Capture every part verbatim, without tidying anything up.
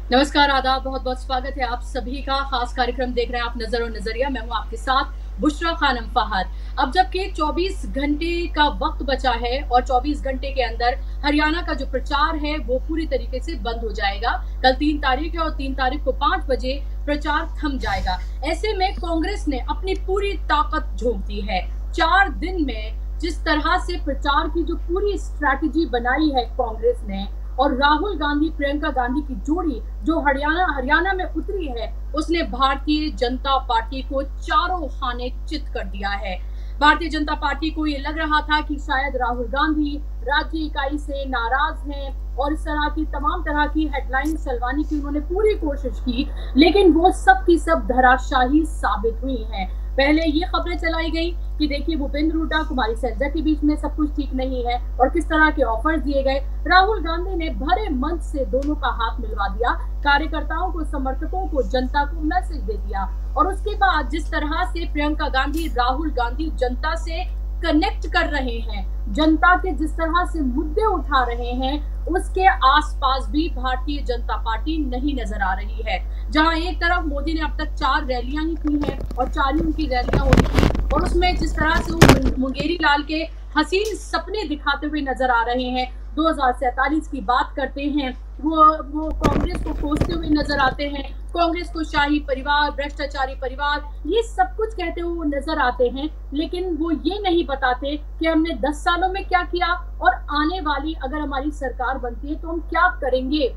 नमस्कार, आदाब, बहुत बहुत स्वागत है आप सभी का। खास कार्यक्रम देख रहे हैं आप, नजर और नजरिया। मैं हूं आपके साथ बुशरा खानम फहद। अब जबकि चौबीस घंटे का वक्त बचा है और चौबीस घंटे के अंदर हरियाणा का जो प्रचार है वो पूरी तरीके से बंद हो जाएगा। कल तीन तारीख है और तीन तारीख को पांच बजे प्रचार थम जाएगा। ऐसे में कांग्रेस ने अपनी पूरी ताकत झोंक दी है। चार दिन में जिस तरह से प्रचार की जो पूरी स्ट्रैटेजी बनाई है कांग्रेस ने, और राहुल गांधी प्रियंका गांधी की जोड़ी जो हरियाणा हरियाणा में उतरी है, उसने भारतीय जनता पार्टी को चारों खाने चित कर दिया है। भारतीय जनता पार्टी को ये लग रहा था कि शायद राहुल गांधी राज्य इकाई से नाराज हैं और इस तरह की तमाम तरह की हेडलाइन चलवाने की उन्होंने पूरी कोशिश की, लेकिन वो सब की सब धराशाही साबित हुई हैं। पहले ये खबरें चलाई गई कि देखिए भूपेंद्र हुड्डा कुमारी सैलजा के बीच में सब कुछ ठीक नहीं है और किस तरह के ऑफर्स दिए गए। राहुल गांधी ने भरे मंच से दोनों का हाथ मिलवा दिया, कार्यकर्ताओं को, समर्थकों को, जनता को मैसेज दे दिया। और उसके बाद जिस तरह से प्रियंका गांधी राहुल गांधी जनता से कनेक्ट कर रहे हैं, जनता के जिस तरह से मुद्दे उठा रहे हैं, उसके आसपास भी भारतीय जनता पार्टी नहीं नजर आ रही है। जहां एक तरफ मोदी ने अब तक चार रैलियां ही की हैं और चार ही उनकी रैलियां हुई थी, और उसमें जिस तरह से वो मुंगेरी लाल के हसीन सपने दिखाते हुए नजर आ रहे हैं, दो हजार सैतालीस की बात करते हैं, वो वो कांग्रेस को कोसते हुए नजर आते हैं, कांग्रेस को शाही परिवार, भ्रष्टाचारी परिवार, ये सब कुछ कहते हुए वो नजर आते हैं। लेकिन वो ये नहीं बताते कि हमने दस सालों में क्या किया और आने वाली अगर हमारी सरकार बनती है तो हम क्या करेंगे।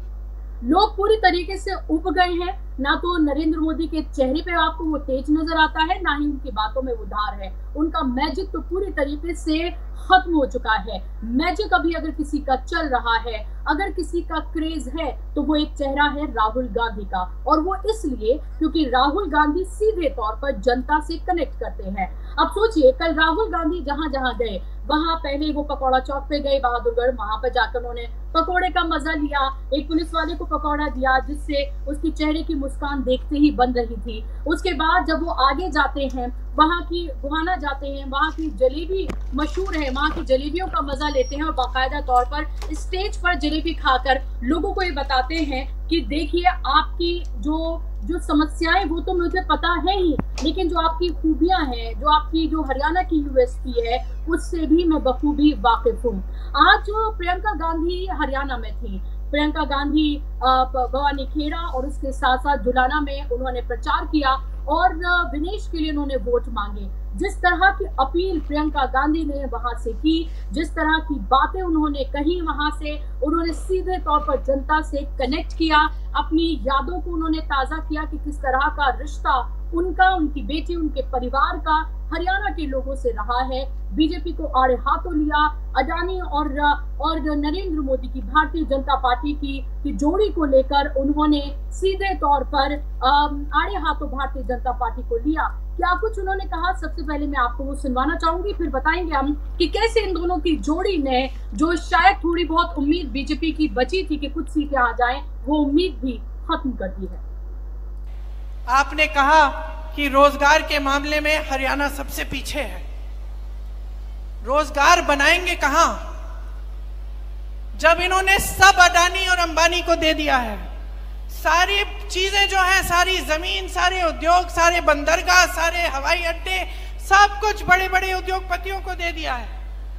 लोग पूरी तरीके से उब गए हैं। ना तो नरेंद्र मोदी के चेहरे पे आपको वो तेज नजर आता है, ना ही उनकी बातों में उधार है। उनका मैजिक तो पूरी तरीके से खत्म हो चुका है। मैजिक अभी अगर किसी का चल रहा है, अगर किसी का क्रेज है, तो वो एक चेहरा है राहुल गांधी का, और वो इसलिए क्योंकि राहुल गांधी सीधे तौर पर जनता से कनेक्ट करते हैं। अब सोचिए, कल राहुल गांधी जहां जहां गए, वहां पहले वो पकौड़ा चौक पे गए बहादुरगढ़, वहां पर जाकर उन्होंने पकौड़े का मजा लिया। एक पुलिस वाले को पकौड़ा दिया जिससे उसकी चेहरे की मुस्कान देखते ही बन रही थी। उसके बाद जब वो आगे जाते हैं, वहां की गुहाना जाते हैं, वहां की जलेबी मशहूर है, वहां की जलेबियों का मजा लेते हैं और बाकायदा तौर पर स्टेज पर जलेबी खाकर लोगों को ये बताते हैं कि देखिए आपकी जो जो समस्याएं वो तो मुझे पता है ही, लेकिन जो आपकी खूबियां हैं, जो आपकी जो हरियाणा की यूएसपी है, उससे भी मैं बखूबी वाकिफ हूँ। आज जो प्रियंका गांधी हरियाणा में थी, प्रियंका गांधी भवानी खेड़ा और उसके साथ साथ जुलाना में उन्होंने प्रचार किया और विनेश के लिए उन्होंने वोट मांगे। जिस तरह की अपील प्रियंका गांधी ने वहां से की, जिस तरह की बातें उन्होंने कही, वहां से उन्होंने सीधे तौर पर जनता से कनेक्ट किया, अपनी यादों को उन्होंने ताजा किया कि किस तरह का रिश्ता उनका, उनकी बेटी, उनके परिवार का हरियाणा के लोगों से रहा है। बीजेपी को आड़े हाथों लिया। अडानी और और नरेंद्र मोदी की भारतीय जनता पार्टी की, की जोड़ी को लेकर उन्होंने सीधे तौर पर आड़े हाथों भारतीय जनता पार्टी को लिया। क्या कुछ उन्होंने कहा, सबसे पहले मैं आपको वो सुनवाना चाहूंगी, फिर बताएंगे हम कि कैसे इन दोनों की जोड़ी ने, जो शायद थोड़ी बहुत उम्मीद बीजेपी की बची थी कि कुछ सीटें आ जाएं, वो उम्मीद भी खत्म कर दी है। आपने कहा कि रोजगार के मामले में हरियाणा सबसे पीछे है। रोजगार बनाएंगे कहां जब इन्होंने सब अडानी और अंबानी को दे दिया है? सारी चीजें जो है, सारी जमीन, सारे उद्योग, सारे बंदरगाह, सारे हवाई अड्डे, सब कुछ बड़े बड़े उद्योगपतियों को दे दिया है।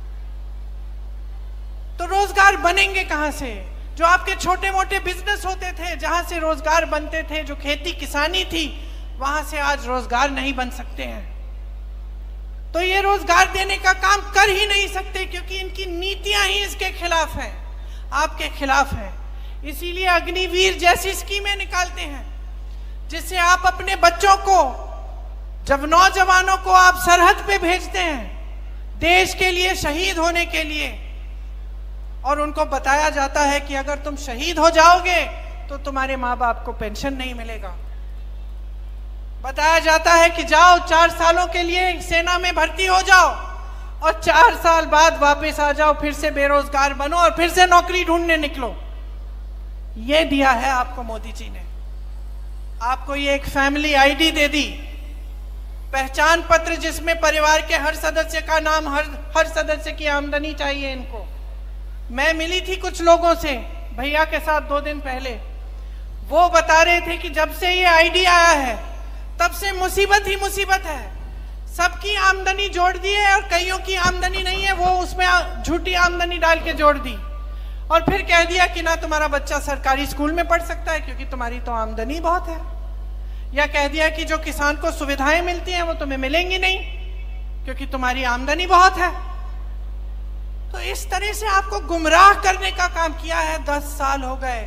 तो रोजगार बनेंगे कहां से? जो आपके छोटे मोटे बिजनेस होते थे, जहां से रोजगार बनते थे, जो खेती किसानी थी, वहां से आज रोजगार नहीं बन सकते हैं। तो ये रोजगार देने का काम कर ही नहीं सकते, क्योंकि इनकी नीतियां ही इसके खिलाफ हैं, आपके खिलाफ है। इसीलिए अग्निवीर जैसी स्कीमें निकालते हैं, जिससे आप अपने बच्चों को, जब नौजवानों को आप सरहद पे भेजते हैं देश के लिए, शहीद होने के लिए, और उनको बताया जाता है कि अगर तुम शहीद हो जाओगे तो तुम्हारे माँ बाप को पेंशन नहीं मिलेगा। बताया जाता है कि जाओ चार सालों के लिए सेना में भर्ती हो जाओ और चार साल बाद वापस आ जाओ, फिर से बेरोजगार बनो और फिर से नौकरी ढूंढने निकलो। ये दिया है आपको मोदी जी ने। आपको ये एक फैमिली आईडी दे दी, पहचान पत्र, जिसमें परिवार के हर सदस्य का नाम, हर हर सदस्य की आमदनी चाहिए इनको। मैं मिली थी कुछ लोगों से, भैया के साथ दो दिन पहले, वो बता रहे थे कि जब से ये आइडिया आया है तब से मुसीबत ही मुसीबत है, सबकी आमदनी जोड़ दी है और कईयों की आमदनी नहीं है, वो उसमें झूठी आमदनी डाल के जोड़ दी और फिर कह दिया कि ना तुम्हारा बच्चा सरकारी स्कूल में पढ़ सकता है क्योंकि तुम्हारी तो आमदनी बहुत है, या कह दिया कि जो किसान को सुविधाएं मिलती हैं वो तुम्हें मिलेंगी नहीं क्योंकि तुम्हारी आमदनी बहुत है। तो इस तरह से आपको गुमराह करने का काम किया है, दस साल हो गए।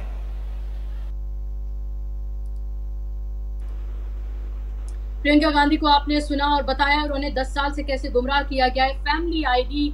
प्रियंका गांधी को आपने सुना और बताया उन्होंने दस साल से कैसे गुमराह किया गया है। फैमिली आईडी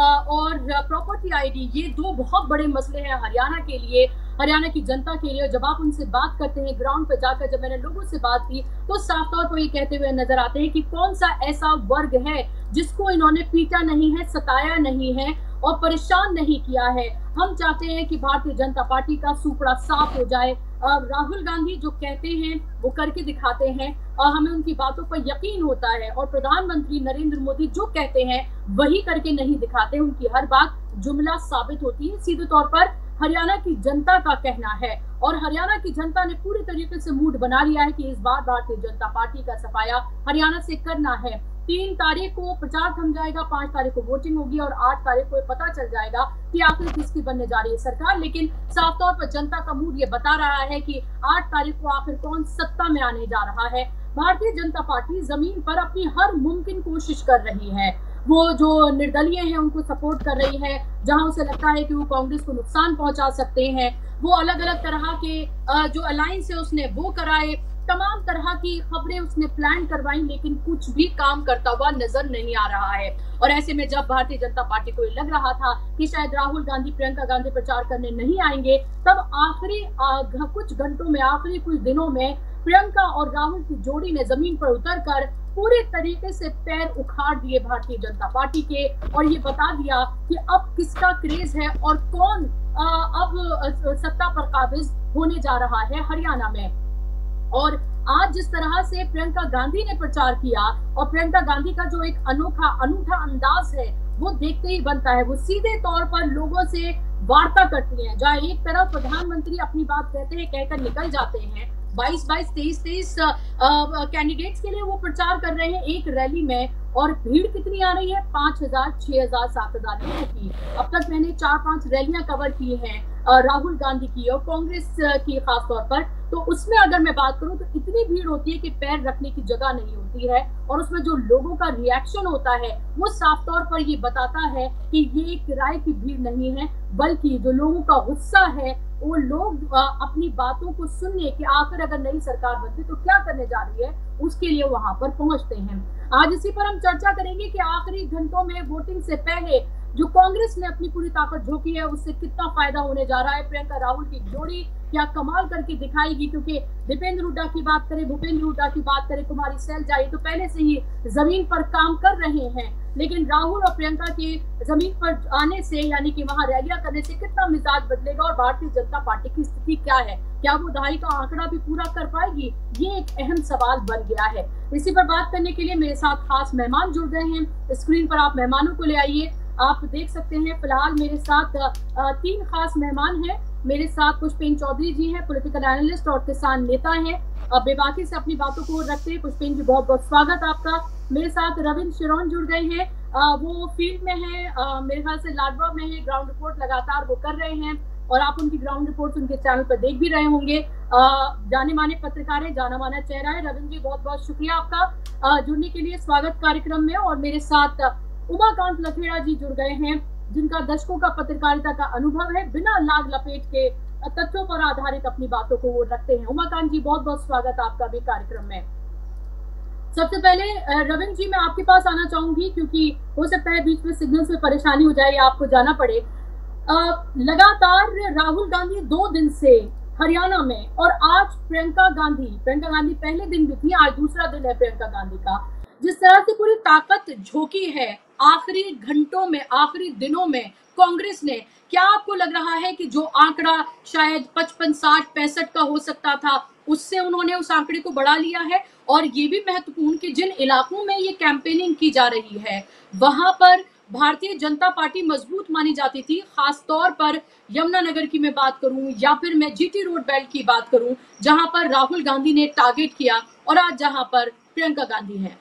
और प्रॉपर्टी आईडी, ये दो बहुत बड़े मसले हैं हरियाणा के लिए, हरियाणा की जनता के लिए। जब आप उनसे बात करते हैं ग्राउंड पे जाकर, जब मैंने लोगों से बात की तो साफ तौर पर ये कहते हुए नजर आते हैं कि कौन सा ऐसा वर्ग है जिसको इन्होंने पीटा नहीं है, सताया नहीं है और परेशान नहीं किया है। हम चाहते हैं कि भारतीय जनता पार्टी का सुपड़ा साफ हो जाए। राहुल गांधी जो कहते हैं वो करके दिखाते हैं और हमें उनकी बातों पर यकीन होता है, और प्रधानमंत्री नरेंद्र मोदी जो कहते हैं वही करके नहीं दिखाते, उनकी हर बात जुमला साबित होती है। सीधे तौर पर हरियाणा की जनता का कहना है और हरियाणा की जनता ने पूरी तरीके से मूड बना लिया है कि इस बार भारतीय जनता पार्टी का सफाया हरियाणा से करना है। तीन तारीख को प्रचार थम जाएगा, पांच तारीख को वोटिंग होगी और आठ तारीख को पता चल जाएगा कि आखिर किसकी बनने जा रही है सरकार। लेकिन साफ तौर पर जनता का मूड ये बता रहा है कि आठ तारीख को आखिर कौन सत्ता में आने जा रहा है। भारतीय जनता पार्टी जमीन पर अपनी हर मुमकिन कोशिश कर रही है। वो जो निर्दलीय हैं उनको सपोर्ट कर रही है, जहां उसे लगता है कि वो कांग्रेस को नुकसान पहुंचा सकते हैं। वो अलग अलग तरह के जो अलायंस है उसने वो कराए, तमाम तरह की खबरें उसने प्लान करवाई, लेकिन कुछ भी काम करता हुआ नजर नहीं आ रहा है। और ऐसे में जब भारतीय जनता पार्टी को लग रहा था कि शायद राहुल गांधी प्रियंका गांधी प्रचार करने नहीं आएंगे, तब आखिरी कुछ घंटों में, आखिरी कुछ दिनों में प्रियंका और राहुल की जोड़ी ने जमीन पर उतरकर पूरे तरीके से पैर उखाड़ दिए भारतीय जनता पार्टी के और ये बता दिया कि अब किसका क्रेज है और कौन आ, अब सत्ता पर काबिज होने जा रहा है हरियाणा में। और आज जिस तरह से प्रियंका गांधी ने प्रचार किया और प्रियंका गांधी का जो एक अनोखा अनूठा अंदाज है वो देखते ही बनता है। वो सीधे तौर पर लोगों से वार्ता करती हैं, जहाँ एक तरफ प्रधानमंत्री अपनी बात कहते हैं, कहकर निकल जाते हैं, बाईस बाईस तेईस तेईस कैंडिडेट्स के लिए वो प्रचार कर रहे हैं एक रैली में, और भीड़ कितनी आ रही है, पांच हजार छह हजार सात हजार लोगों की। अब तक मैंने चार पांच रैलियां कवर की हैं राहुल गांधी की और कांग्रेस की खास तौर पर, तो उसमें अगर मैं बात करूं तो इतनी भीड़ होती है कि पैर रखने की जगह नहीं होती है। और उसमें जो लोगों का रिएक्शन होता है वो साफ तौर पर ये बताता है कि ये किराए की भीड़ नहीं है, बल्कि जो लोगों का गुस्सा है वो लोग अपनी बातों को सुनने कि आखिर अगर नई सरकार बनती तो क्या करने जा रही है, उसके लिए वहां पर पहुंचते हैं। आज इसी पर हम चर्चा करेंगे कि आखिरी घंटों में वोटिंग से पहले जो कांग्रेस ने अपनी पूरी ताकत झोंकी है उससे कितना फायदा होने जा रहा है। प्रियंका राहुल की जोड़ी क्या कमाल करके दिखाएगी, क्योंकि दीपेंद्र हुड्डा की बात करें, भूपेंद्र हुड्डा की बात करें, कुमारी सैलजाई तो पहले से ही जमीन पर काम कर रहे हैं, लेकिन राहुल और प्रियंका के जमीन पर आने से यानी कि वहां रैलियां करने से कितना मिजाज बदलेगा और भारतीय जनता पार्टी की स्थिति क्या है, क्या वो दहाई का आंकड़ा भी पूरा कर पाएगी, ये एक अहम सवाल बन गया है। इसी पर बात करने के लिए मेरे साथ खास मेहमान जुड़ गए हैं। स्क्रीन पर आप मेहमानों को ले आइए, आप देख सकते हैं। फिलहाल मेरे साथ तीन खास मेहमान हैं। मेरे साथ पुष्पेंद्र चौधरी जी हैं, पॉलिटिकल एनालिस्ट और किसान नेता हैं। अब बेबाकी से अपनी बातों को रखते हैं। पुष्पेंद्र जी, बहुत बहुत स्वागत आपका। मेरे साथ रविंद्र शिरोन जुड़ गए हैं, वो फील्ड में हैं, मेरे ख्याल से लाडवा में है, ग्राउंड रिपोर्ट लगातार वो कर रहे हैं और आप उनकी ग्राउंड रिपोर्ट उनके चैनल पर देख भी रहे होंगे। जाने माने पत्रकार है, जाना माना चेहरा है। रविंद्र जी, बहुत बहुत शुक्रिया आपका जुड़ने के लिए, स्वागत कार्यक्रम में। और मेरे साथ उमाकांत लखेड़ा जी जुड़ गए हैं, जिनका दशकों का पत्रकारिता का अनुभव है, बिना लाग लपेट के तथ्यों पर आधारित अपनी बातों को वो रखते हैं। उमाकांत जी, बहुत बहुत स्वागत आपका भी कार्यक्रम में। सबसे पहले रविंद्र जी, मैं आपके पास आना चाहूंगी क्योंकि हो सकता है बीच में सिग्नल्स में परेशानी हो जाए, आपको जाना पड़े। लगातार राहुल गांधी दो दिन से हरियाणा में, और आज प्रियंका गांधी प्रियंका गांधी पहले दिन भी थी, आज दूसरा दिन है प्रियंका गांधी का, जिस तरह से पूरी ताकत झोंकी है आखिरी घंटों में, आखिरी दिनों में कांग्रेस ने। क्या आपको लग रहा है कि जो आंकड़ा शायद पचपन साठ पैंसठ का हो सकता था, उससे उन्होंने उस आंकड़े को बढ़ा लिया है? और ये भी महत्वपूर्ण कि जिन इलाकों में ये कैंपेनिंग की जा रही है वहां पर भारतीय जनता पार्टी मजबूत मानी जाती थी, खास तौर पर यमुनानगर की मैं बात करूं या फिर मैं जीटी रोड बेल्ट की बात करूं, जहां पर राहुल गांधी ने टारगेट किया और आज जहां पर प्रियंका गांधी है।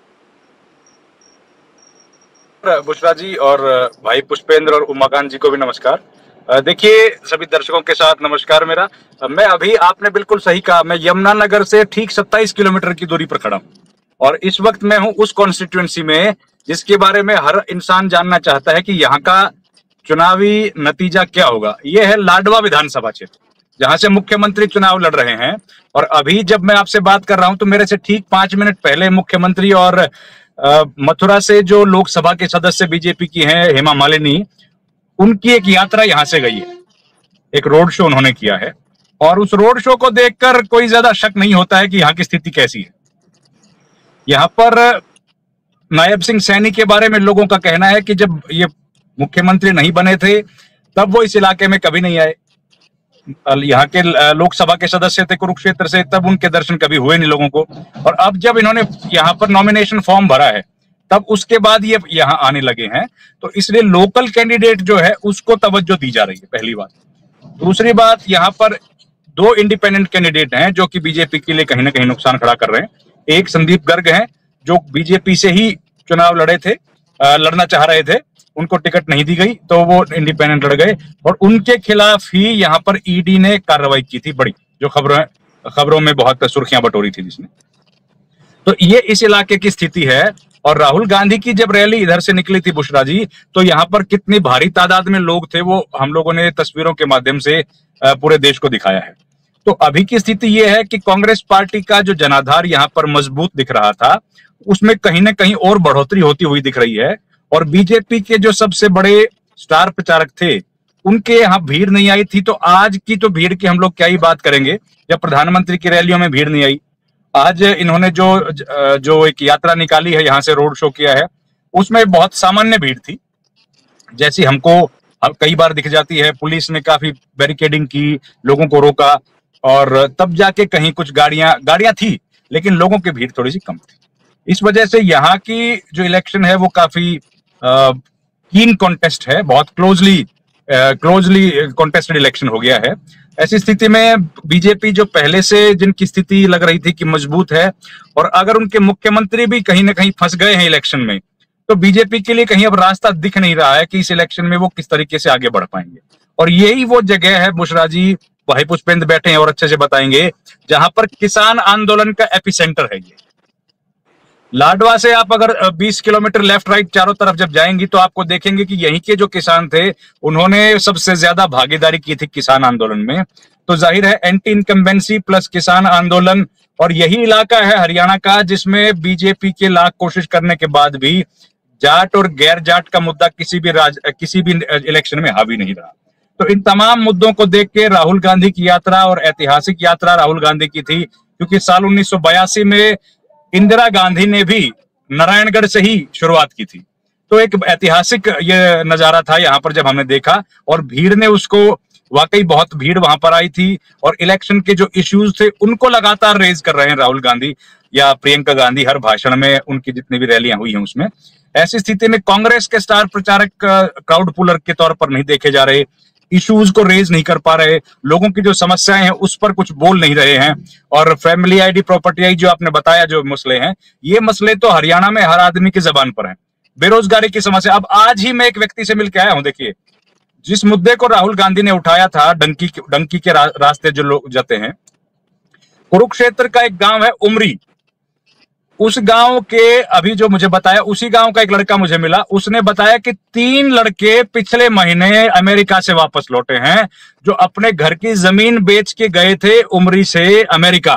बुशरा जी और भाई पुष्पेंद्र और उमाकांत जी को भी नमस्कार। देखिए, सभी दर्शकों के साथ नमस्कार मेरा। मैं अभी, आपने बिल्कुल सही कहा, मैं यमुनानगर से ठीक सत्ताईस किलोमीटर की दूरी पर खड़ा हूँ और इस वक्त मैं हूँ उस कॉन्स्टिट्यूएंसी में जिसके बारे में हर इंसान जानना चाहता है कि यहाँ का चुनावी नतीजा क्या होगा। यह है लाडवा विधानसभा क्षेत्र, जहां से मुख्यमंत्री चुनाव लड़ रहे हैं। और अभी जब मैं आपसे बात कर रहा हूं तो मेरे से ठीक पांच मिनट पहले मुख्यमंत्री और आ, मथुरा से जो लोकसभा के सदस्य बीजेपी की हैं, हेमा मालिनी, उनकी एक यात्रा यहां से गई है, एक रोड शो उन्होंने किया है और उस रोड शो को देखकर कोई ज्यादा शक नहीं होता है कि यहाँ की स्थिति कैसी है। यहाँ पर नायब सिंह सैनी के बारे में लोगों का कहना है कि जब ये मुख्यमंत्री नहीं बने थे तब वो इस इलाके में कभी नहीं आए। यहाँ के लोकसभा के सदस्य थे कुरुक्षेत्र से, तब उनके दर्शन कभी हुए नहीं लोगों को। और अब जब इन्होंने यहाँ पर नॉमिनेशन फॉर्म भरा है तब उसके बाद ये यहाँ आने लगे हैं, तो इसलिए लोकल कैंडिडेट जो है उसको तवज्जो दी जा रही है, पहली बात। दूसरी बात, यहाँ पर दो इंडिपेंडेंट कैंडिडेट हैं जो कि बीजेपी के लिए कहीं ना कहीं नुकसान खड़ा कर रहे हैं। एक संदीप गर्ग हैं जो बीजेपी से ही चुनाव लड़े थे, लड़ना चाह रहे थे, उनको टिकट नहीं दी गई तो वो इंडिपेंडेंट लड़ गए और उनके खिलाफ ही यहाँ पर ईडी ने कार्रवाई की थी, बड़ी, जो खबरों खबरों में बहुत सुर्खियां बटोरी थी जिसने। तो ये इस इलाके की स्थिति है। और राहुल गांधी की जब रैली इधर से निकली थी बुशरा जी, तो यहाँ पर कितनी भारी तादाद में लोग थे वो हम लोगों ने तस्वीरों के माध्यम से पूरे देश को दिखाया है। तो अभी की स्थिति ये है कि कांग्रेस पार्टी का जो जनाधार यहाँ पर मजबूत दिख रहा था उसमें कहीं ना कहीं और बढ़ोतरी होती हुई दिख रही है। और बीजेपी के जो सबसे बड़े स्टार प्रचारक थे उनके यहाँ भीड़ नहीं आई थी, तो आज की तो भीड़ की हम लोग क्या ही बात करेंगे जब प्रधानमंत्री की रैलियों में भीड़ नहीं आई। आज इन्होंने जो जो एक यात्रा निकाली है, यहाँ से रोड शो किया है, उसमें बहुत सामान्य भीड़ थी जैसी हमको कई बार दिख जाती है। पुलिस ने काफी बैरिकेडिंग की, लोगों को रोका और तब जाके कहीं कुछ गाड़ियां गाड़ियां थी, लेकिन लोगों की भीड़ थोड़ी सी कम थी। इस वजह से यहाँ की जो इलेक्शन है वो काफी कीन कॉन्टेस्ट है, बहुत क्लोजली क्लोजली कॉन्टेस्टेड इलेक्शन हो गया है। ऐसी स्थिति में बीजेपी जो पहले से जिनकी स्थिति लग रही थी कि मजबूत है, और अगर उनके मुख्यमंत्री भी कहीं ना कहीं फंस गए हैं इलेक्शन में, तो बीजेपी के लिए कहीं अब रास्ता दिख नहीं रहा है कि इस इलेक्शन में वो किस तरीके से आगे बढ़ पाएंगे। और यही वो जगह है बुशरा जी, भाई पुष्पेंद्र बैठे हैं और अच्छे से बताएंगे, जहां पर किसान आंदोलन का एपिसेंटर है ये। लाडवा से आप अगर बीस किलोमीटर लेफ्ट राइट चारों तरफ जब जाएंगी तो आपको देखेंगे कि यहीं के जो किसान थे उन्होंने सबसे ज्यादा भागीदारी की थी किसान आंदोलन में। तो जाहिर है एंटी इनकम्बेंसी प्लस किसान आंदोलन, और यही इलाका है हरियाणा का जिसमें बीजेपी के लाख कोशिश करने के बाद भी जाट और गैर जाट का मुद्दा किसी भी राज किसी भी इलेक्शन में हावी नहीं रहा। तो इन तमाम मुद्दों को देख के राहुल गांधी की यात्रा, और ऐतिहासिक यात्रा राहुल गांधी की थी, क्योंकि साल उन्नीस सौ बयासी में इंदिरा गांधी ने भी नारायणगढ़ से ही शुरुआत की थी। तो एक ऐतिहासिक ये नजारा था यहाँ पर जब हमने देखा, और भीड़ ने उसको, वाकई बहुत भीड़ वहां पर आई थी, और इलेक्शन के जो इश्यूज थे उनको लगातार रेज कर रहे हैं राहुल गांधी या प्रियंका गांधी हर भाषण में, उनकी जितनी भी रैलियां हुई हैं उसमें। ऐसी स्थिति में कांग्रेस के स्टार प्रचारक क्राउड पुलर के तौर पर नहीं देखे जा रहे, इश्यूज को रेज नहीं कर पा रहे, लोगों की जो समस्याएं हैं उस पर कुछ बोल नहीं रहे हैं। और फैमिली आईडी, प्रॉपर्टी आई जो आपने बताया जो मसले हैं, ये मसले तो हरियाणा में हर आदमी की जबान पर हैं। बेरोजगारी की समस्या, अब आज ही मैं एक व्यक्ति से मिलकर आया हूं, देखिए जिस मुद्दे को राहुल गांधी ने उठाया था, डंकी डंकी के रा, रास्ते जो लोग जाते हैं, कुरुक्षेत्र का एक गांव है उमरी, उस गांव के अभी जो मुझे बताया, उसी गांव का एक लड़का मुझे मिला, उसने बताया कि तीन लड़के पिछले महीने अमेरिका से वापस लौटे हैं, जो अपने घर की जमीन बेच के गए थे उमरी से अमेरिका,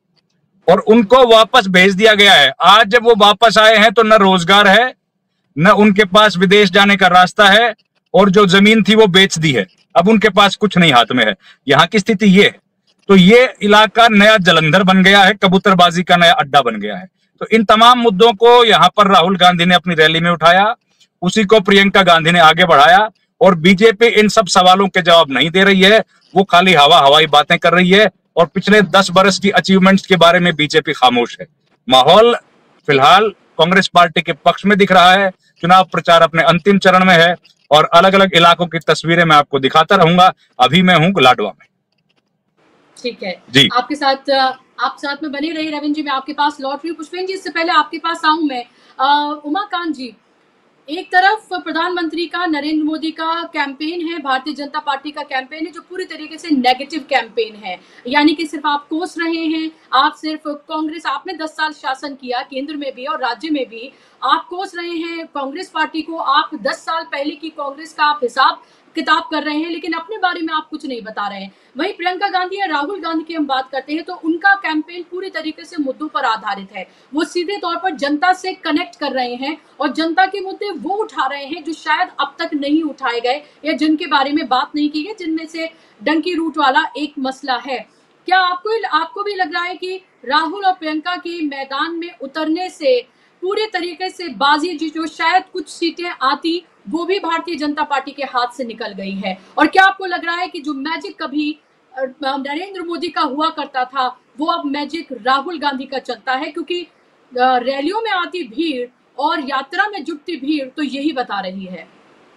और उनको वापस भेज दिया गया है। आज जब वो वापस आए हैं तो न रोजगार है, न उनके पास विदेश जाने का रास्ता है, और जो जमीन थी वो बेच दी है, अब उनके पास कुछ नहीं हाथ में है। यहाँ की स्थिति ये है। तो ये इलाका नया जलंधर बन गया है, कबूतरबाजी का नया अड्डा बन गया है। तो इन तमाम मुद्दों को यहाँ पर राहुल गांधी ने अपनी रैली में उठाया, उसी को प्रियंका गांधी ने आगे बढ़ाया, और बीजेपी इन सब सवालों के जवाब नहीं दे रही है, वो खाली हवा हवाई बातें कर रही है, और पिछले दस बरस की अचीवमेंट्स के बारे में बीजेपी खामोश है। माहौल फिलहाल कांग्रेस पार्टी के पक्ष में दिख रहा है, चुनाव प्रचार अपने अंतिम चरण में है और अलग अलग इलाकों की तस्वीरें मैं आपको दिखाता रहूंगा। अभी मैं हूं लाडवा में। ठीक है जी, आपके साथ आप साथ में बने रही रविंद्र जी। मैं आपके पास लौट रही हूँ। पुष्पेंद्र जी, इससे पहले आपके पास आऊं मैं, उमाकांत जी, एक तरफ प्रधानमंत्री का, नरेंद्र मोदी का कैंपेन है, भारतीय जनता पार्टी का कैंपेन है जो पूरी तरीके से नेगेटिव कैंपेन है, यानी कि सिर्फ आप कोस रहे हैं, आप सिर्फ कांग्रेस, आपने दस साल शासन किया केंद्र में भी और राज्य में भी, आप कोस रहे हैं कांग्रेस पार्टी को, आप दस साल पहले की कांग्रेस का आप हिसाब किताब कर रहे हैं, लेकिन अपने बारे में आप कुछ नहीं बता रहे हैं। वहीं प्रियंका गांधी या राहुल गांधी की हम बात करते हैं तो उनका कैंपेन पूरी तरीके से मुद्दों पर आधारित है। वो सीधे तौर पर जनता से कनेक्ट कर रहे हैं और जनता के मुद्दे वो उठा रहे हैं जो शायद अब तक नहीं उठाए गए या जिनके बारे में बात नहीं की गई, जिनमें से डंकी रूट वाला एक मसला है। क्या आपको आपको भी लग रहा है कि राहुल और प्रियंका के मैदान में उतरने से पूरे तरीके से बाजी जो शायद कुछ सीटें आती वो भी भारतीय जनता पार्टी के हाथ से निकल गई है? और क्या आपको लग रहा है कि जो मैजिक कभी नरेंद्र मोदी का हुआ करता था वो अब मैजिक राहुल गांधी का चलता है? क्योंकि रैलियों में आती भीड़ और यात्रा में जुटती भीड़ तो यही बता रही है।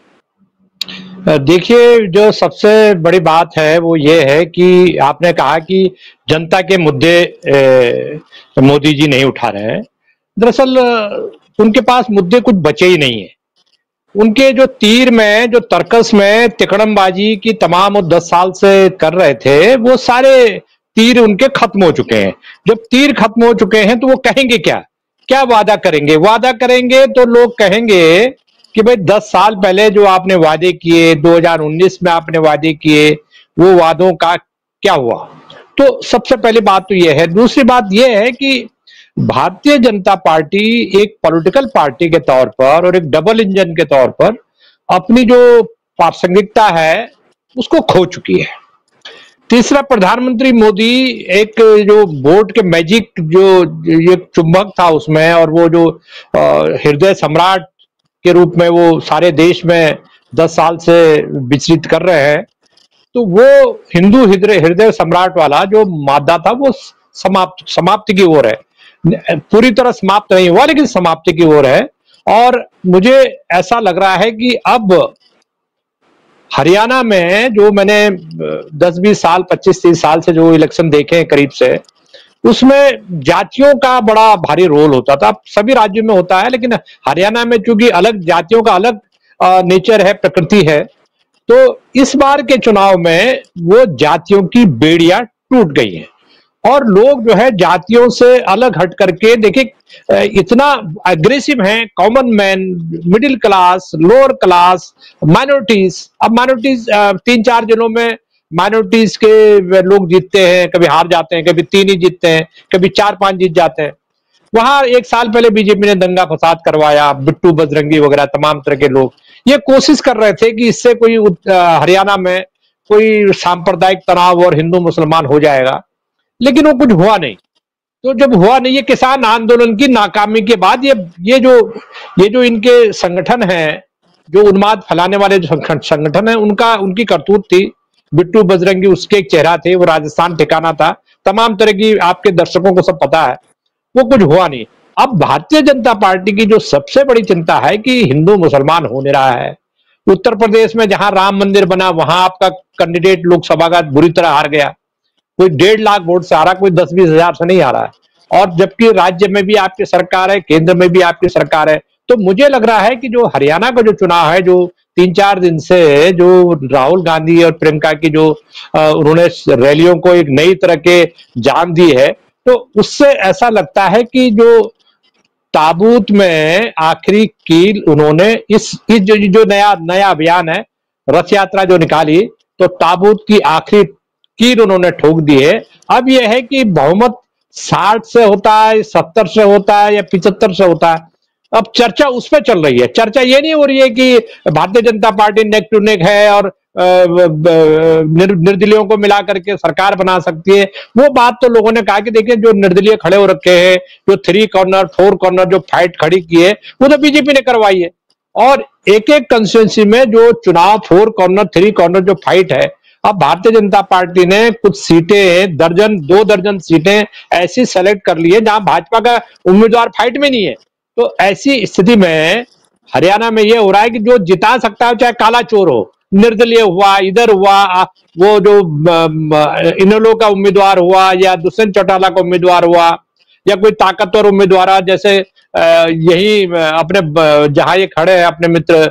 देखिए, जो सबसे बड़ी बात है वो ये है कि आपने कहा कि जनता के मुद्दे मोदी जी नहीं उठा रहे हैं। दरअसल उनके पास मुद्दे कुछ बचे ही नहीं है। उनके जो तीर में, जो तर्कस में तिकड़मबाजी की तमाम वो दस साल से कर रहे थे, वो सारे तीर उनके खत्म हो चुके हैं। जब तीर खत्म हो चुके हैं तो वो कहेंगे क्या? क्या वादा करेंगे? वादा करेंगे तो लोग कहेंगे कि भाई दस साल पहले जो आपने वादे किए, दो हज़ार उन्नीस में आपने वादे किए, वो वादों का क्या हुआ? तो सबसे पहली बात तो ये है। दूसरी बात ये है कि भारतीय जनता पार्टी एक पॉलिटिकल पार्टी के तौर पर और एक डबल इंजन के तौर पर अपनी जो प्रासंगिकता है उसको खो चुकी है। तीसरा, प्रधानमंत्री मोदी एक जो बोर्ड के मैजिक जो ये चुंबक था उसमें, और वो जो हृदय सम्राट के रूप में वो सारे देश में दस साल से विचरित कर रहे हैं, तो वो हिंदू हृदय हृदय सम्राट वाला जो मादा था वो समाप्त समाप्ति की ओर है। पूरी तरह समाप्त नहीं हुआ लेकिन समाप्ति की ओर है। और मुझे ऐसा लग रहा है कि अब हरियाणा में जो मैंने दस बीस साल, पच्चीस तीस साल से जो इलेक्शन देखे हैं करीब से, उसमें जातियों का बड़ा भारी रोल होता था। सभी राज्यों में होता है लेकिन हरियाणा में चूंकि अलग जातियों का अलग नेचर है, प्रकृति है, तो इस बार के चुनाव में वो जातियों की बेड़ियां टूट गई हैं और लोग जो है जातियों से अलग हट करके, देखिए इतना अग्रेसिव हैं, common man, middle class, lower class, minorities. अब माइनॉरिटीज तीन चार जिलों में माइनॉरिटीज के लोग जीतते हैं, कभी हार जाते हैं, कभी तीन ही जीतते हैं, कभी चार पांच जीत जाते हैं। वहां एक साल पहले बीजेपी ने दंगा फसाद करवाया, बिट्टू बजरंगी वगैरह तमाम तरह के लोग ये कोशिश कर रहे थे कि इससे कोई हरियाणा में कोई सांप्रदायिक तनाव और हिंदू मुसलमान हो जाएगा, लेकिन वो कुछ हुआ नहीं। तो जब हुआ नहीं, ये किसान आंदोलन की नाकामी के बाद ये ये जो ये जो इनके संगठन हैं, जो उन्माद फैलाने वाले जो संगठन हैं, उनका उनकी करतूत थी। बिट्टू बजरंगी उसके एक चेहरा थे, वो राजस्थान ठिकाना था, तमाम तरह की आपके दर्शकों को सब पता है, वो कुछ हुआ नहीं। अब भारतीय जनता पार्टी की जो सबसे बड़ी चिंता है कि हिंदू मुसलमान हो नहीं रहा है। उत्तर प्रदेश में जहां राम मंदिर बना वहां आपका कैंडिडेट लोकसभा का बुरी तरह हार गया, कोई डेढ़ लाख वोट से आ रहा, कोई दस बीस हजार से नहीं आ रहा है। और जबकि राज्य में भी आपकी सरकार है, केंद्र में भी आपकी सरकार है। तो मुझे लग रहा है कि जो हरियाणा का जो चुनाव है, जो तीन चार दिन से जो राहुल गांधी और प्रियंका की जो उन्होंने रैलियों को एक नई तरह के जान दी है, तो उससे ऐसा लगता है कि जो ताबूत में आखिरी कील उन्होंने इस इस जो, जो नया नया अभियान है, रथ यात्रा जो निकाली, तो ताबूत की आखिरी कील उन्होंने ठोक दी है। अब यह है कि बहुमत साठ से होता है, सत्तर से होता है या पिछहत्तर से होता है। अब चर्चा उस पर चल रही है। चर्चा ये नहीं हो रही है कि Bharatiya Janata party neck to neck है और निर, निर्दलीयों को मिला करके सरकार बना सकती है। वो बात तो लोगों ने कहा कि देखिए जो निर्दलीय खड़े हो रखे हैं, जो थ्री कॉर्नर फोर कॉर्नर जो फाइट खड़ी की है, वो तो बीजेपी ने करवाई है। और एक एक कंस्टिट्यूंसी में जो चुनाव फोर कॉर्नर थ्री कॉर्नर जो फाइट है, अब भारतीय जनता पार्टी ने कुछ सीटें, दर्जन दो दर्जन सीटें ऐसी सेलेक्ट कर ली है जहां भाजपा का उम्मीदवार फाइट में नहीं है। तो ऐसी स्थिति में हरियाणा में ये हो रहा है कि जो जिता सकता है चाहे काला चोर हो, निर्दलीय हुआ, इधर हुआ, वो जो इनेलो का उम्मीदवार हुआ या दुष्यंत चौटाला का उम्मीदवार हुआ या कोई ताकतवर उम्मीदवार जैसे यही अपने जहां ये खड़े हैं अपने मित्र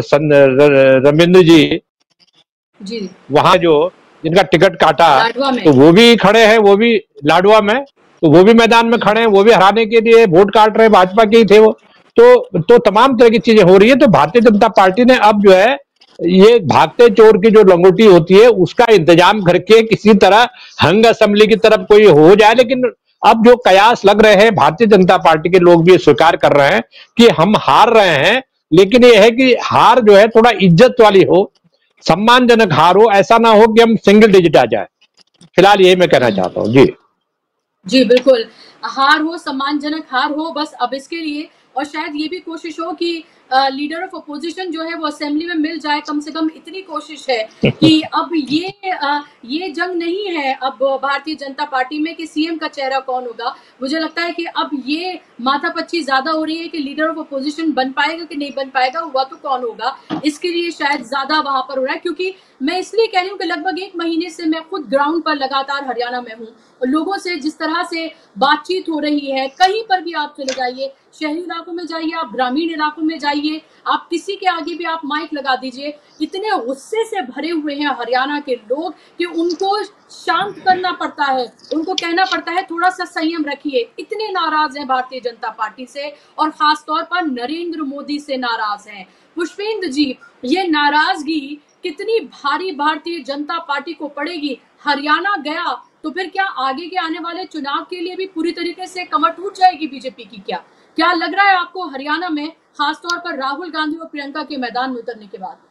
रविंद्र जी जी वहां जो जिनका टिकट काटा तो वो भी खड़े हैं, वो भी लाडवा में, तो वो भी मैदान में खड़े हैं, वो भी हराने के लिए वोट काट रहे हैं, भाजपा के ही थे वो। तो तो तमाम तरह की चीजें हो रही है। तो भारतीय जनता पार्टी ने अब जो है ये भागते चोर की जो लंगोटी होती है उसका इंतजाम करके किसी तरह हंग असेंबली की तरफ कोई हो जाए। लेकिन अब जो कयास लग रहे हैं, भारतीय जनता पार्टी के लोग भी स्वीकार कर रहे हैं कि हम हार रहे हैं, लेकिन ये है कि हार जो है थोड़ा इज्जत वाली हो, सम्मानजनक हार हो, ऐसा ना हो कि हम सिंगल डिजिट आ जाए। फिलहाल यही मैं कहना चाहता हूँ। जी जी बिल्कुल, हार हो, सम्मानजनक हार हो, बस अब इसके लिए और शायद ये भी कोशिश हो कि लीडर ऑफ अपोजिशन जो है वो असेंबली में मिल जाए, कम से कम इतनी कोशिश है कि अब ये आ, ये जंग नहीं है अब भारतीय जनता पार्टी में कि सीएम का चेहरा कौन होगा। मुझे लगता है कि अब ये माथापच्ची ज्यादा हो रही है कि लीडर ऑफ अपोजिशन बन पाएगा कि नहीं बन पाएगा, हुआ तो कौन होगा, इसके लिए शायद ज्यादा वहां पर हो रहा है। क्योंकि मैं इसलिए कह रही हूँ कि लगभग एक महीने से मैं खुद ग्राउंड पर लगातार हरियाणा में हूँ और लोगों से जिस तरह से बातचीत हो रही है, कहीं पर भी आप चले जाइए, शहरी इलाकों में जाइए, आप ग्रामीण इलाकों में जाइए, आप किसी के आगे भी आप माइक लगा दीजिए, इतने गुस्से से भरे हुए हैं हरियाणा के लोग कि उनको शांत करना पड़ता है, उनको कहना पड़ता है थोड़ा सा संयम रखिए। इतने नाराज हैं भारतीय जनता पार्टी से और खासतौर पर नरेंद्र मोदी से नाराज हैं। पुष्पेंद्र जी, ये नाराजगी कितनी भारी भारतीय जनता पार्टी को पड़ेगी? हरियाणा गया तो फिर क्या आगे के आने वाले चुनाव के लिए भी पूरी तरीके से कमर टूट जाएगी बीजेपी की? क्या क्या लग रहा है आपको हरियाणा में, खासतौर पर राहुल गांधी और प्रियंका के मैदान में उतरने के बाद?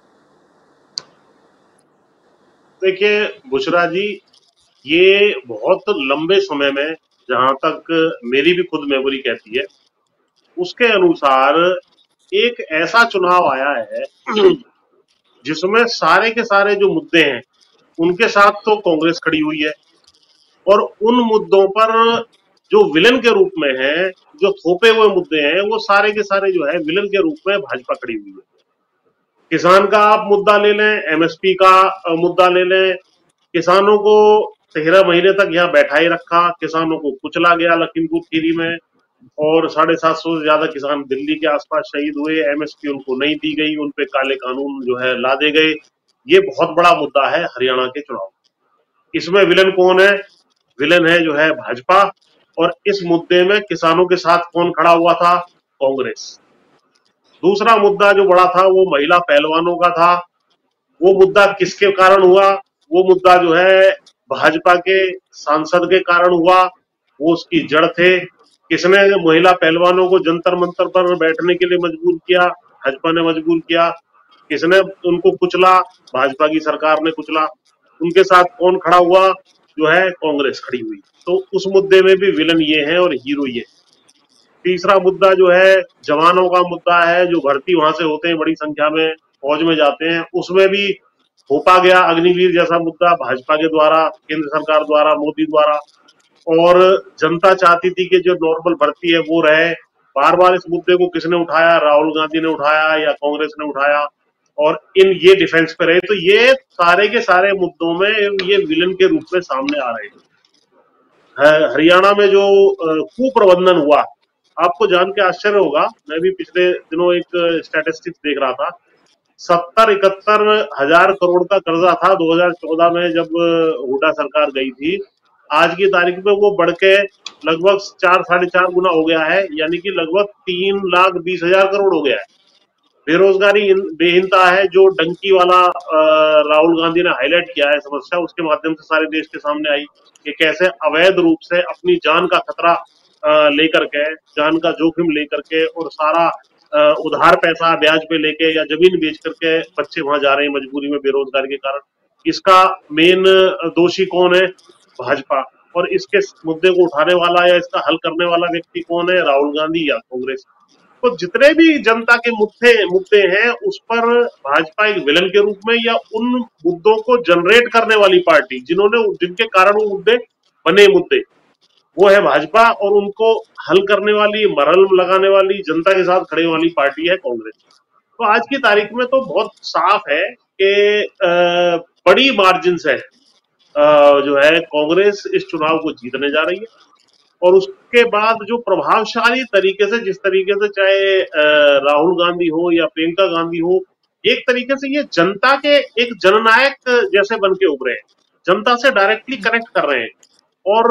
देखिए बुशरा जी, ये बहुत लंबे समय में, जहां तक मेरी भी खुद मेमोरी कहती है, उसके अनुसार एक ऐसा चुनाव आया है जिसमें सारे के सारे जो मुद्दे हैं उनके साथ तो कांग्रेस खड़ी हुई है और उन मुद्दों पर जो विलन के रूप में है, जो थोपे हुए मुद्दे हैं, वो सारे के सारे जो है विलन के रूप में भाजपा खड़ी हुई है। किसान का आप मुद्दा ले लें, एमएसपी का मुद्दा ले लें, किसानों को तेरह महीने तक यहाँ बैठाए रखा, किसानों को कुचला गया लखीमपुर खीरी में और साढ़े सात सौ से ज्यादा किसान दिल्ली के आसपास शहीद हुए, एमएसपी उनको नहीं दी गई, उनपे काले कानून जो है लादे गए। ये बहुत बड़ा मुद्दा है हरियाणा के चुनाव। इसमें विलन कौन है? विलन है जो है भाजपा। और इस मुद्दे में किसानों के साथ कौन खड़ा हुआ था? कांग्रेस। दूसरा मुद्दा जो बड़ा था वो महिला पहलवानों का था। वो मुद्दा किसके कारण हुआ? वो मुद्दा जो है भाजपा के सांसद के कारण हुआ। वो उसकी जड़ थे। किसने महिला पहलवानों को जंतर मंतर पर बैठने के लिए मजबूर किया? भाजपा ने मजबूर किया। किसने उनको कुचला? भाजपा की सरकार ने कुचला। उनके साथ कौन खड़ा हुआ? जो है कांग्रेस खड़ी हुई। तो उस मुद्दे में भी विलन ये है और हीरो ये। तीसरा मुद्दा जो है जवानों का मुद्दा है, जो भर्ती वहां से होते हैं, बड़ी संख्या में फौज में जाते हैं, उसमें भी थोपा गया अग्निवीर जैसा मुद्दा भाजपा के द्वारा, केंद्र सरकार द्वारा, मोदी द्वारा। और जनता चाहती थी कि जो नॉर्मल भर्ती है वो रहे। बार बार इस मुद्दे को किसने उठाया? राहुल गांधी ने उठाया या कांग्रेस ने उठाया और इन ये डिफेंस पे रहे। तो ये सारे के सारे मुद्दों में ये विलन के रूप में सामने आ रहे हैं। हरियाणा में जो कुप्रबंधन हुआ, आपको जान के आश्चर्य होगा, मैं भी पिछले दिनों एक स्टैटिस्टिक्स देख रहा था, सत्तर इकहत्तर हजार करोड़ का कर्जा था दो हजार चौदह में जब हुड्डा सरकार गई थी। आज की तारीख में वो बढ़ के लगभग चार साढ़े चार गुना हो गया है, यानी कि लगभग तीन लाख बीस हजार करोड़ हो गया है। बेरोजगारी बेहिनता है, जो डंकी वाला राहुल गांधी ने हाईलाइट किया है समस्या, उसके माध्यम से सारे देश के सामने आई कि कैसे अवैध रूप से अपनी जान का खतरा लेकर के, जान का जोखिम लेकर के और सारा उधार पैसा ब्याज पे लेके या जमीन बेच करके बच्चे वहां जा रहे हैं मजबूरी में बेरोजगारी के कारण। इसका मेन दोषी कौन है? भाजपा। और इसके मुद्दे को उठाने वाला या इसका हल करने वाला व्यक्ति कौन है? राहुल गांधी या कांग्रेस। तो जितने भी जनता के मुद्दे मुद्दे हैं उस पर भाजपा एक विलन के रूप में या उन मुद्दों को जनरेट करने वाली पार्टी, जिन्होंने जिनके कारण वो मुद्दे बने मुद्दे, वो है भाजपा, और उनको हल करने वाली, मरहम लगाने वाली, जनता के साथ खड़े वाली पार्टी है कांग्रेस। तो आज की तारीख में तो बहुत साफ है कि बड़ी मार्जिन से जो है कांग्रेस इस चुनाव को जीतने जा रही है। और उसके बाद जो प्रभावशाली तरीके से, जिस तरीके से चाहे राहुल गांधी हो या प्रियंका गांधी हो, एक तरीके से ये जनता के एक जननायक जैसे बन के उभरे हैं, जनता से डायरेक्टली कनेक्ट कर रहे हैं। और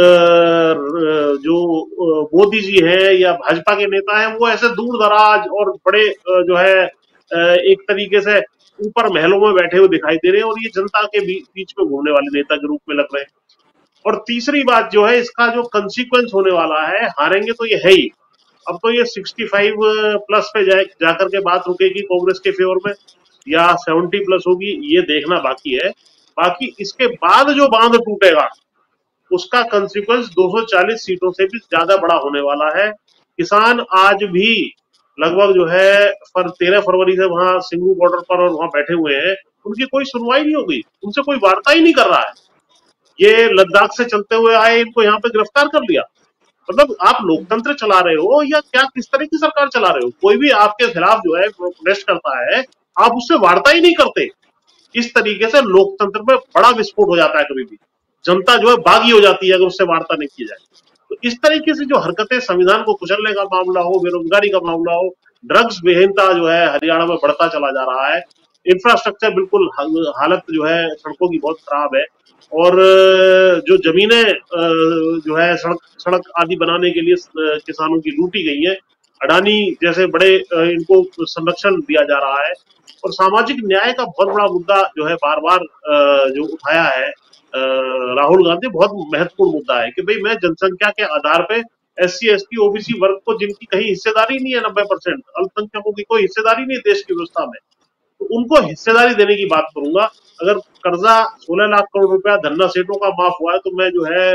जो मोदी जी हैं या भाजपा के नेता हैं, वो ऐसे दूर दराज और बड़े जो है एक तरीके से ऊपर महलों में बैठे हुए दिखाई दे रहे हैं, और ये जनता के बीच में घूमने वाले नेता के रूप में लग रहे हैं। और तीसरी बात जो है, इसका जो कंसिक्वेंस होने वाला है, हारेंगे तो ये है ही। अब तो ये पैंसठ प्लस पे जा, जाकर के बात रुकेगी कांग्रेस के फेवर में, या सत्तर प्लस होगी, ये देखना बाकी है। बाकी इसके बाद जो बांध टूटेगा, उसका कंसिक्वेंस दो सौ चालीस सीटों से भी ज्यादा बड़ा होने वाला है। किसान आज भी लगभग जो है फर तेरह फरवरी से वहां सिंगू बॉर्डर पर और वहां बैठे हुए हैं, उनकी कोई सुनवाई नहीं होगी, उनसे कोई वार्ता ही नहीं कर रहा है। ये लद्दाख से चलते हुए आए, इनको यहाँ पे गिरफ्तार कर लिया। मतलब आप लोकतंत्र चला रहे हो या क्या, किस तरह की सरकार चला रहे हो? कोई भी आपके खिलाफ जो है प्रोटेस्ट करता है, आप उससे वार्ता ही नहीं करते। इस तरीके से लोकतंत्र में बड़ा विस्फोट हो जाता है। कभी भी जनता जो है बागी हो जाती है अगर उससे वार्ता नहीं की जाए। तो इस तरीके से जो हरकतें, संविधान को कुचलने का मामला हो, बेरोजगारी का मामला हो, ड्रग्स विहीनता जो है हरियाणा में बढ़ता चला जा रहा है, इंफ्रास्ट्रक्चर बिल्कुल हालत जो है सड़कों की बहुत खराब है, और जो जमीनें जो है सड़क सड़क आदि बनाने के लिए किसानों की लूटी गई है, अडानी जैसे बड़े इनको संरक्षण दिया जा रहा है। और सामाजिक न्याय का बहुत बड़ा मुद्दा जो है बार बार जो उठाया है राहुल गांधी, बहुत महत्वपूर्ण मुद्दा है कि भाई मैं जनसंख्या के आधार पे S C S T OBC वर्ग को, जिनकी कहीं हिस्सेदारी नहीं है, नब्बे परसेंट अल्पसंख्यकों की कोई हिस्सेदारी नहीं देश की व्यवस्था में, तो उनको हिस्सेदारी देने की बात करूंगा। अगर कर्जा सोलह लाख करोड़ रुपया धन्ना सेठों का माफ हुआ है, तो मैं जो है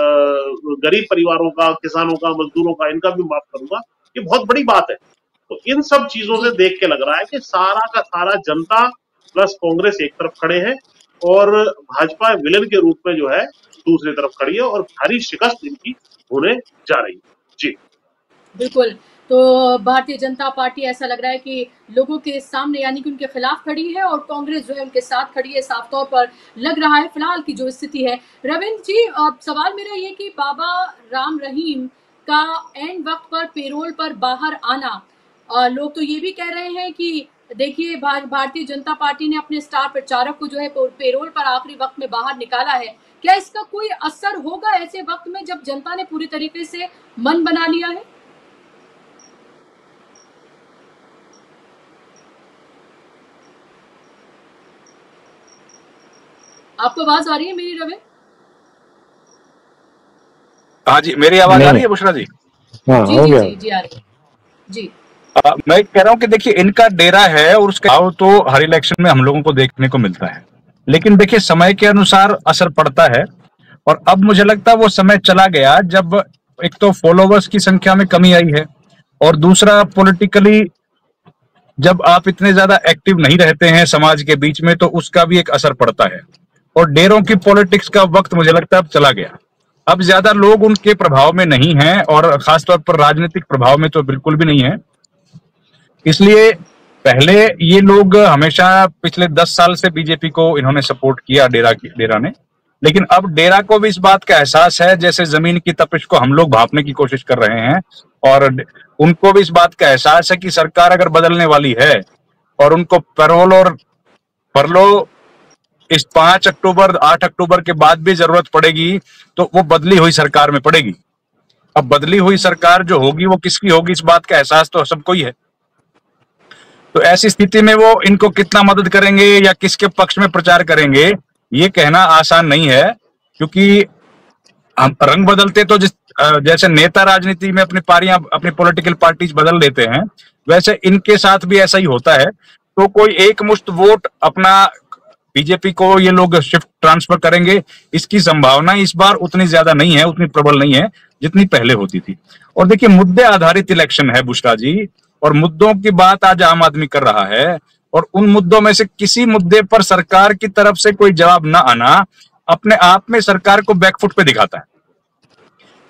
गरीब परिवारों का, किसानों का, मजदूरों का, इनका भी माफ करूंगा। ये बहुत बड़ी बात है। तो इन सब चीजों से देख के लग रहा है कि सारा का सारा जनता प्लस कांग्रेस एक तरफ खड़े हैं, और भाजपा विलन के रूप में जो है दूसरी तरफ खड़ी है, और भारी शिकस्त इनकी होने जा रही है। जी बिल्कुल। तो भारतीय जनता पार्टी ऐसा लग रहा है कि लोगों के सामने, यानी कि उनके खिलाफ खड़ी है, और कांग्रेस जो है उनके साथ खड़ी है, साफ तौर पर लग रहा है फिलहाल की जो स्थिति है। रविंद्र जी, अब सवाल मेरा ये कि बाबा राम रहीम का एंड वक्त पर पेरोल पर बाहर आना, लोग तो ये भी कह रहे हैं कि देखिए भारतीय जनता पार्टी ने अपने स्टार प्रचारक को जो है पेरोल पर आखिरी वक्त में बाहर निकाला है। क्या इसका कोई असर होगा ऐसे वक्त में जब जनता ने पूरी तरीके से मन बना लिया है? आपको आवाज आ रही है मेरी रविंद्र? हाँ जी, मेरी आवाज आ रही है बुशरा जी? हाँ, जी, हो जी, जी, जी आ रही है जी। आ, मैं कह रहा हूं कि देखिए इनका डेरा है, और उसके भाव तो हर इलेक्शन में हम लोगों को देखने को मिलता है, लेकिन देखिए समय के अनुसार असर पड़ता है। और अब मुझे लगता है वो समय चला गया जब एक तो फॉलोवर्स की संख्या में कमी आई है, और दूसरा पॉलिटिकली जब आप इतने ज्यादा एक्टिव नहीं रहते हैं समाज के बीच में, तो उसका भी एक असर पड़ता है। और डेरों की पॉलिटिक्स का वक्त मुझे लगता है अब चला गया। अब ज्यादा लोग उनके प्रभाव में नहीं हैं, और खासतौर पर राजनीतिक प्रभाव में तो बिल्कुल भी नहीं है। इसलिए पहले ये लोग हमेशा पिछले दस साल से बीजेपी को इन्होंने सपोर्ट किया, डेरा की डेरा ने, लेकिन अब डेरा को भी इस बात का एहसास है, जैसे जमीन की तपिश को हम लोग भांपने की कोशिश कर रहे हैं, और उनको भी इस बात का एहसास है कि सरकार अगर बदलने वाली है और उनको पैरोल और फरलो इस पांच अक्टूबर आठ अक्टूबर के बाद भी जरूरत पड़ेगी, तो वो बदली हुई सरकार में पड़ेगी। अब बदली हुई सरकार जो होगी वो किसकी होगी, इस बात का एहसास तो सबको ही है। तो ऐसी स्थिति में वो इनको कितना मदद करेंगे या किसके पक्ष में प्रचार करेंगे, ये कहना आसान नहीं है, क्योंकि हम रंग बदलते तो जिस जैसे नेता राजनीति में अपनी पारियां, अपनी पॉलिटिकल पार्टीज बदल देते हैं, वैसे इनके साथ भी ऐसा ही होता है। तो कोई एक मुश्त वोट अपना बीजेपी को ये लोग शिफ्ट ट्रांसफर करेंगे, इसकी संभावना इस बार उतनी ज्यादा नहीं है, उतनी प्रबल नहीं है जितनी पहले होती थी। और देखिए मुद्दे आधारित इलेक्शन है बुशरा जी, और मुद्दों की बात आज आम आदमी कर रहा है, और उन मुद्दों में से किसी मुद्दे पर सरकार की तरफ से कोई जवाब न आना अपने आप में सरकार को बैकफुट पे दिखाता है।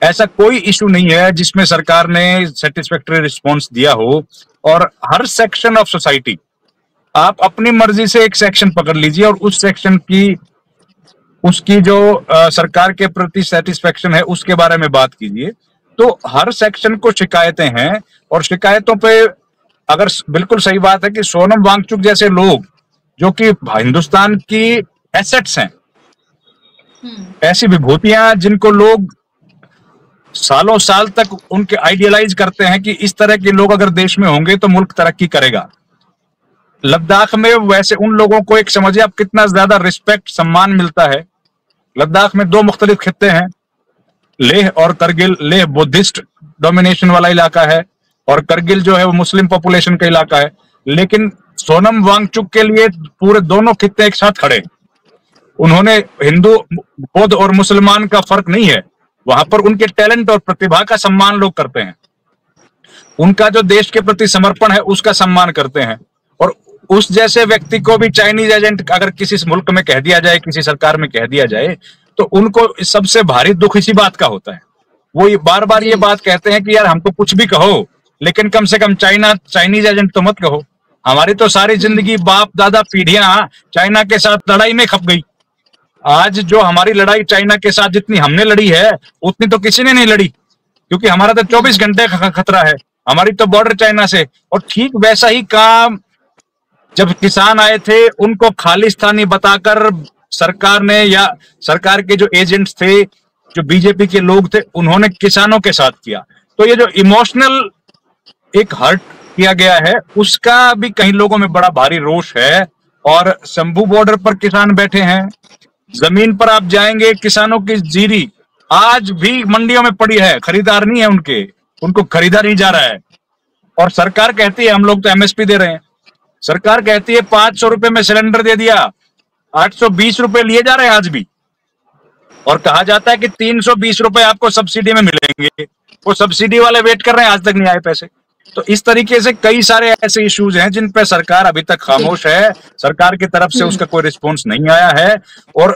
ऐसा कोई इशू नहीं है जिसमें सरकार ने सेटिस्फैक्टरी रिस्पॉन्स दिया हो। और हर सेक्शन ऑफ सोसाइटी, आप अपनी मर्जी से एक सेक्शन पकड़ लीजिए और उस सेक्शन की उसकी जो आ, सरकार के प्रति सेटिस्फेक्शन है उसके बारे में बात कीजिए। तो हर सेक्शन को शिकायतें हैं, और शिकायतों पे अगर बिल्कुल सही बात है कि सोनम वांगचुक जैसे लोग जो कि हिंदुस्तान की एसेट्स हैं, ऐसी विभूतियां जिनको लोग सालों साल तक उनके आइडियलाइज करते हैं कि इस तरह के लोग अगर देश में होंगे तो मुल्क तरक्की करेगा। लद्दाख में वैसे उन लोगों को एक समझिए आप कितना ज्यादा रिस्पेक्ट सम्मान मिलता है। लद्दाख में दो मुख्तलिफ खित्ते हैं, लेह और करगिल। लेह बुद्धिस्ट डोमिनेशन वाला इलाका है और करगिल जो है वो मुस्लिम पॉपुलेशन का इलाका है। लेकिन सोनम वांगचुक के लिए पूरे दोनों खित्ते एक साथ खड़े। उन्होंने हिंदू, बौद्ध और मुसलमान का फर्क नहीं है, वहां पर उनके टैलेंट और प्रतिभा का सम्मान लोग करते हैं, उनका जो देश के प्रति समर्पण है उसका सम्मान करते हैं। और उस जैसे व्यक्ति को भी चाइनीज एजेंट अगर किसी मुल्क में कह दिया जाए, किसी सरकार में कह दिया जाए, तो उनको सबसे भारी दुख इसी बात का होता है। वो ये बार बार ये बात कहते हैं कि यार हमको कुछ भी कहो, लेकिन कम से कम चाइना चाइनीज एजेंट तो मत कहो। हमारी तो सारी जिंदगी बाप दादा पीढ़ियां चाइना के साथ लड़ाई में खप गई। आज जो हमारी लड़ाई चाइना के साथ जितनी हमने लड़ी है उतनी तो किसी ने नहीं लड़ी, क्योंकि हमारा तो चौबीस घंटे का खतरा है, हमारी तो बॉर्डर चाइना से। और ठीक वैसा ही काम जब किसान आए थे उनको खालिस्तानी बताकर सरकार ने, या सरकार के जो एजेंट्स थे, जो बीजेपी के लोग थे, उन्होंने किसानों के साथ किया। तो ये जो इमोशनल एक हर्ट किया गया है उसका भी कई लोगों में बड़ा भारी रोष है। और शंभू बॉर्डर पर किसान बैठे हैं, जमीन पर आप जाएंगे, किसानों की जीरी आज भी मंडियों में पड़ी है, खरीदार नहीं है उनके, उनको खरीदा नहीं जा रहा है। और सरकार कहती है हम लोग तो एमएसपी दे रहे हैं, सरकार कहती है पांच सौ रुपए में सिलेंडर दे दिया, आठ सौ बीस रुपए लिए जा रहे हैं आज भी। और कहा जाता है कि तीन सौ बीस रुपए आपको सब्सिडी में मिलेंगे, वो सब्सिडी वाले वेट कर रहे हैं, आज तक नहीं आए पैसे। तो इस तरीके से कई सारे ऐसे इश्यूज हैं जिन पे सरकार अभी तक खामोश है, सरकार की तरफ से उसका कोई रिस्पॉन्स नहीं आया है। और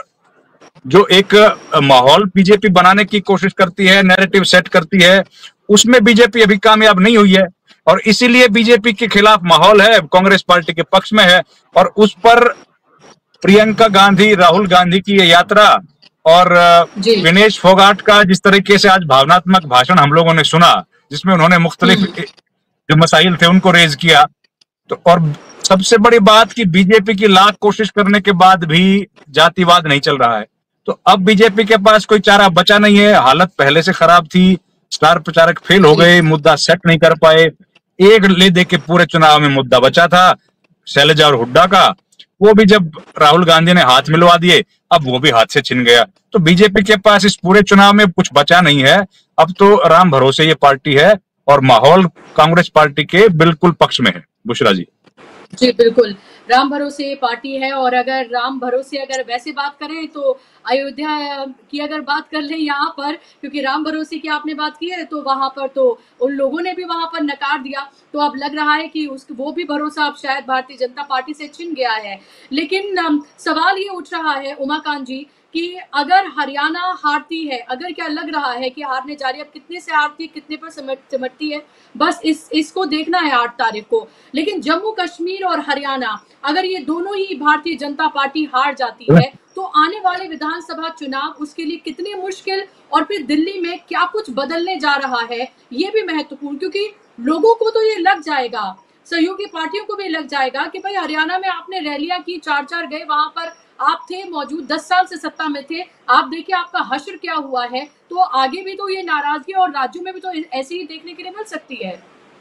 जो एक माहौल बीजेपी बनाने की कोशिश करती है, नैरेटिव सेट करती है, उसमें बीजेपी अभी कामयाब नहीं हुई है। और इसीलिए बीजेपी के खिलाफ माहौल है, कांग्रेस पार्टी के पक्ष में है। और उस पर प्रियंका गांधी, राहुल गांधी की ये यात्रा और विनेश फोगाट का जिस तरीके से आज भावनात्मक भाषण हम लोगों ने सुना, जिसमें उन्होंने मुख्तलिफ जो मसाइल थे उनको रेज किया, तो और सबसे बड़ी बात कि बीजेपी की लाख कोशिश करने के बाद भी जातिवाद नहीं चल रहा है। तो अब बीजेपी के पास कोई चारा बचा नहीं है, हालत पहले से खराब थी, स्टार प्रचारक फेल हो गए, मुद्दा सेट नहीं कर पाए। एक ले दे के पूरे चुनाव में मुद्दा बचा था शैलजा और हुड्डा का, वो भी जब राहुल गांधी ने हाथ मिलवा दिए अब वो भी हाथ से छिन गया। तो बीजेपी के पास इस पूरे चुनाव में कुछ बचा नहीं है। अब तो राम भरोसे ये पार्टी है और माहौल कांग्रेस पार्टी के बिल्कुल पक्ष में है। बुशरा जी जी बिल्कुल, राम भरोसे पार्टी है। और अगर राम भरोसे अगर वैसे बात करें तो अयोध्या की अगर बात कर लें यहाँ पर, क्योंकि राम भरोसे की आपने बात की है, तो वहां पर तो उन लोगों ने भी वहां पर नकार दिया। तो अब लग रहा है कि उस वो भी भरोसा अब शायद भारतीय जनता पार्टी से छिन गया है। लेकिन सवाल ये उठ रहा है उमाकांत जी कि अगर हरियाणा हारती है, अगर क्या लग रहा है कि हारने जा रही है, अब कितने से हारती है, कितने पर सिमटती है, बस इस इसको देखना है आठ तारीख को। लेकिन जम्मू कश्मीर और हरियाणा अगर ये दोनों ही भारतीय जनता पार्टी हार जाती है तो आने वाले विधानसभा चुनाव उसके लिए कितने मुश्किल, और फिर दिल्ली में क्या कुछ बदलने जा रहा है ये भी महत्वपूर्ण, क्योंकि लोगों को तो ये लग जाएगा, सहयोगी पार्टियों को भी लग जाएगा कि भाई हरियाणा में आपने रैलियां की, चार चार गए, वहां पर आप थे मौजूद, दस साल से सत्ता में थे, आप देखिए आपका हश्र क्या हुआ है। तो आगे भी तो ये नाराजगी और राज्यों में भी तो ऐसे ही देखने के लिए मिल सकती है।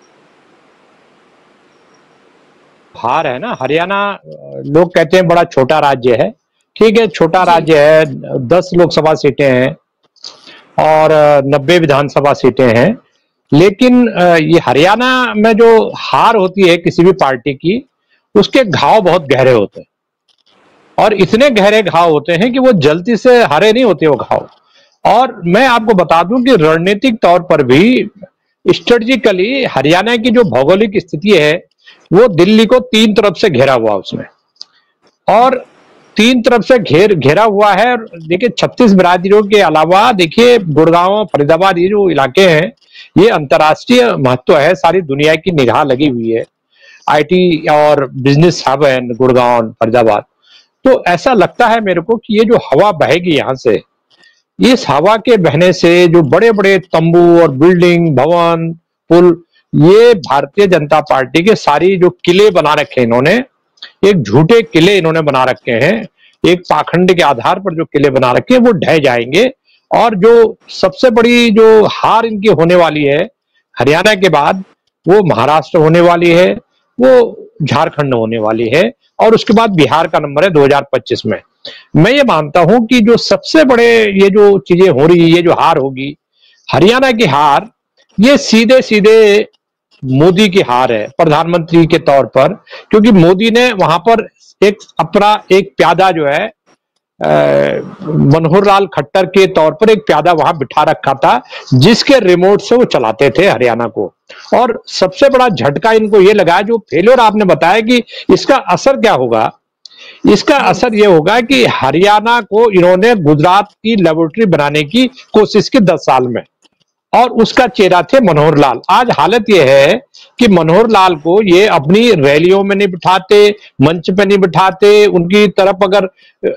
हार है ना, हरियाणा लोग कहते हैं बड़ा छोटा राज्य है, ठीक है छोटा राज्य है, दस लोकसभा सीटें हैं और नब्बे विधानसभा सीटें हैं। लेकिन ये हरियाणा में जो हार होती है किसी भी पार्टी की, उसके घाव बहुत गहरे होते हैं और इतने गहरे घाव होते हैं कि वो जल्दी से हरे नहीं होते वो घाव। और मैं आपको बता दूं कि रणनीतिक तौर पर भी स्ट्रेटेजिकली हरियाणा की जो भौगोलिक स्थिति है वो दिल्ली को तीन तरफ से घेरा हुआ उसमें, और तीन तरफ से घेर घेरा हुआ है। देखिए छत्तीस बिरादरियों के अलावा देखिए गुड़गांव, फरीदाबाद, ये जो इलाके हैं ये अंतर्राष्ट्रीय महत्व है, सारी दुनिया की निगाह लगी हुई है। आईटी और बिजनेस हब है गुड़गांव, फरीदाबाद। तो ऐसा लगता है मेरे को कि ये जो हवा बहेगी यहाँ से, इस हवा के बहने से जो बड़े बड़े तंबू और बिल्डिंग, भवन, पुल, ये भारतीय जनता पार्टी के सारी जो किले बना रखे हैं इन्होंने, एक झूठे किले इन्होंने बना रखे हैं, एक पाखंड के आधार पर जो किले बना रखे हैं वो ढह जाएंगे। और जो सबसे बड़ी जो हार इनकी होने वाली है हरियाणा के बाद, वो महाराष्ट्र होने वाली है, वो झारखंड होने वाली है, और उसके बाद बिहार का नंबर है दो हज़ार पच्चीस में। मैं ये मानता हूं कि जो सबसे बड़े ये जो चीजें हो रही है, ये जो हार होगी हरियाणा की हार, ये सीधे सीधे मोदी की हार है प्रधानमंत्री के तौर पर। क्योंकि मोदी ने वहां पर एक अपना एक प्यादा जो है मनोहर लाल खट्टर के तौर पर एक प्यादा वहां बिठा रखा था, जिसके रिमोट से वो चलाते थे हरियाणा को। और सबसे बड़ा झटका इनको ये लगा, जो फेलियर आपने बताया कि इसका असर क्या होगा, इसका असर ये होगा कि हरियाणा को इन्होंने गुजरात की लेबोरेटरी बनाने की कोशिश की दस साल में, और उसका चेहरा थे मनोहर लाल। आज हालत यह है कि मनोहर लाल को ये अपनी रैलियों में नहीं बिठाते, मंच पे नहीं बिठाते, उनकी तरफ अगर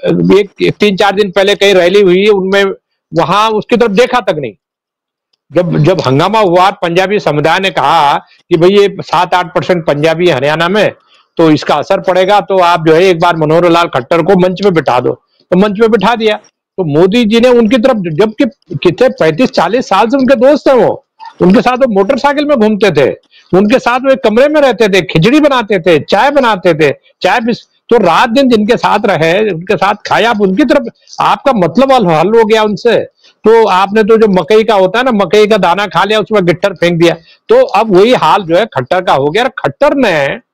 एक तीन चार दिन पहले कहीं रैली हुई उनमें, वहां उसकी तरफ देखा तक नहीं। जब जब हंगामा हुआ, पंजाबी समुदाय ने कहा कि भाई ये सात आठ परसेंट पंजाबी हरियाणा में, तो इसका असर पड़ेगा, तो आप जो है एक बार मनोहर लाल खट्टर को मंच पे बिठा दो, तो मंच पे बिठा दिया। तो मोदी जी ने उनकी तरफ, जबकि कितने पैंतीस चालीस साल से उनके दोस्त हैं, वो उनके साथ वो मोटरसाइकिल में घूमते थे, उनके साथ वो एक कमरे में रहते थे, खिचड़ी बनाते थे, चाय बनाते थे, चाय तो रात दिन जिनके साथ रहे, उनके साथ खाया, आप उनकी तरफ, आपका मतलब हल हो गया उनसे। तो आपने तो जो मकई का होता है ना, मकई का दाना खा लिया, उसमें गिट्टर फेंक दिया। तो अब वही हाल जो है खट्टर का हो गया। खट्टर ने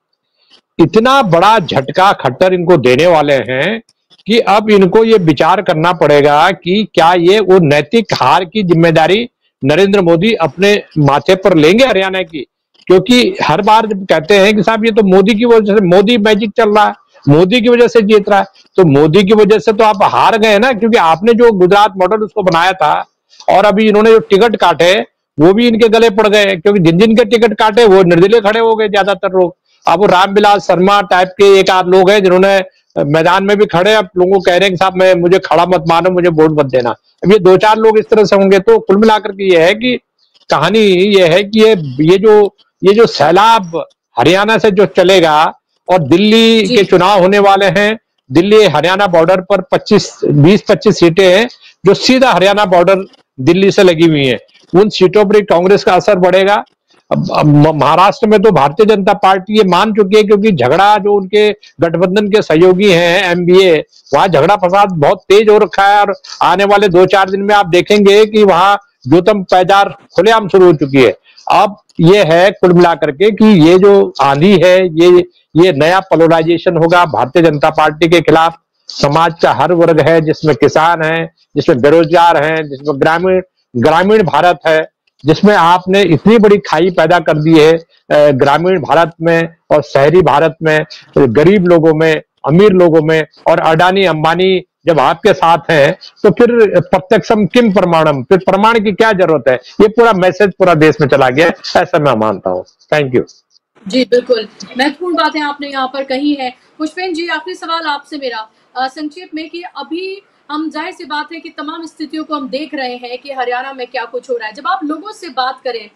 इतना बड़ा झटका खट्टर इनको देने वाले हैं कि अब इनको ये विचार करना पड़ेगा कि क्या ये वो नैतिक हार की जिम्मेदारी नरेंद्र मोदी अपने माथे पर लेंगे हरियाणा की। क्योंकि हर बार जब कहते हैं कि साहब ये तो मोदी की वजह से, मोदी मैजिक चल रहा है, मोदी की वजह से जीत रहा है, तो मोदी की वजह से तो आप हार गए ना। क्योंकि आपने जो गुजरात मॉडल उसको बनाया था, और अभी इन्होंने जो टिकट काटे वो भी इनके गले पड़ गए, क्योंकि जिन जिन के टिकट काटे वो निर्दलीय खड़े हो गए ज्यादातर लोग। अब वो रामविलास शर्मा टाइप के एक आध लोग हैं जिन्होंने मैदान में भी खड़े, अब लोगों को कह रहे हैं कि साहब मैं मुझे खड़ा मत मानो, मुझे वोट मत देना। अब ये दो चार लोग इस तरह से होंगे। तो कुल मिलाकर के ये है कि कहानी ये है कि ये ये जो ये जो सैलाब हरियाणा से जो चलेगा, और दिल्ली के चुनाव होने वाले हैं, दिल्ली हरियाणा बॉर्डर पर पच्चीस बीस पच्चीस सीटें हैं जो सीधा हरियाणा बॉर्डर दिल्ली से लगी हुई हैं। उन सीटों पर कांग्रेस का असर बढ़ेगा। अब, अब महाराष्ट्र में तो भारतीय जनता पार्टी ये मान चुकी है, क्योंकि झगड़ा जो उनके गठबंधन के सहयोगी हैं एमबीए, वहां झगड़ा फसाद बहुत तेज हो रखा है। और आने वाले दो चार दिन में आप देखेंगे कि वहां जोतम पैजार खुलेआम शुरू हो चुकी है। अब ये है कुल मिलाकर के कि ये जो आंधी है, ये ये नया पोलराइजेशन होगा भारतीय जनता पार्टी के खिलाफ। समाज का हर वर्ग है, जिसमें किसान है, जिसमें बेरोजगार हैं, जिसमें ग्रामीण ग्रामीण भारत है, जिसमें आपने इतनी बड़ी खाई पैदा कर दी है ग्रामीण भारत में और शहरी भारत में, गरीब लोगों में, अमीर लोगों में। और अडानी अंबानी जब आपके साथ हैं तो फिर प्रत्यक्षम किम प्रमाणम, फिर प्रमाण की क्या जरूरत है। ये पूरा मैसेज पूरा देश में चला गया, ऐसा मैं मानता हूँ। Thank you. जी बिल्कुल, महत्वपूर्ण बातें आपने यहाँ पर कही है। पुष्पेंद्र जी, आखिरी सवाल आपसे मेरा संक्षेप में कि अभी हम, जाहिर सी बात है कि तमाम स्थितियों को हम देख रहे हैं कि हरियाणा में क्या कुछ हो रहा है। जब आप लोगों से बात करें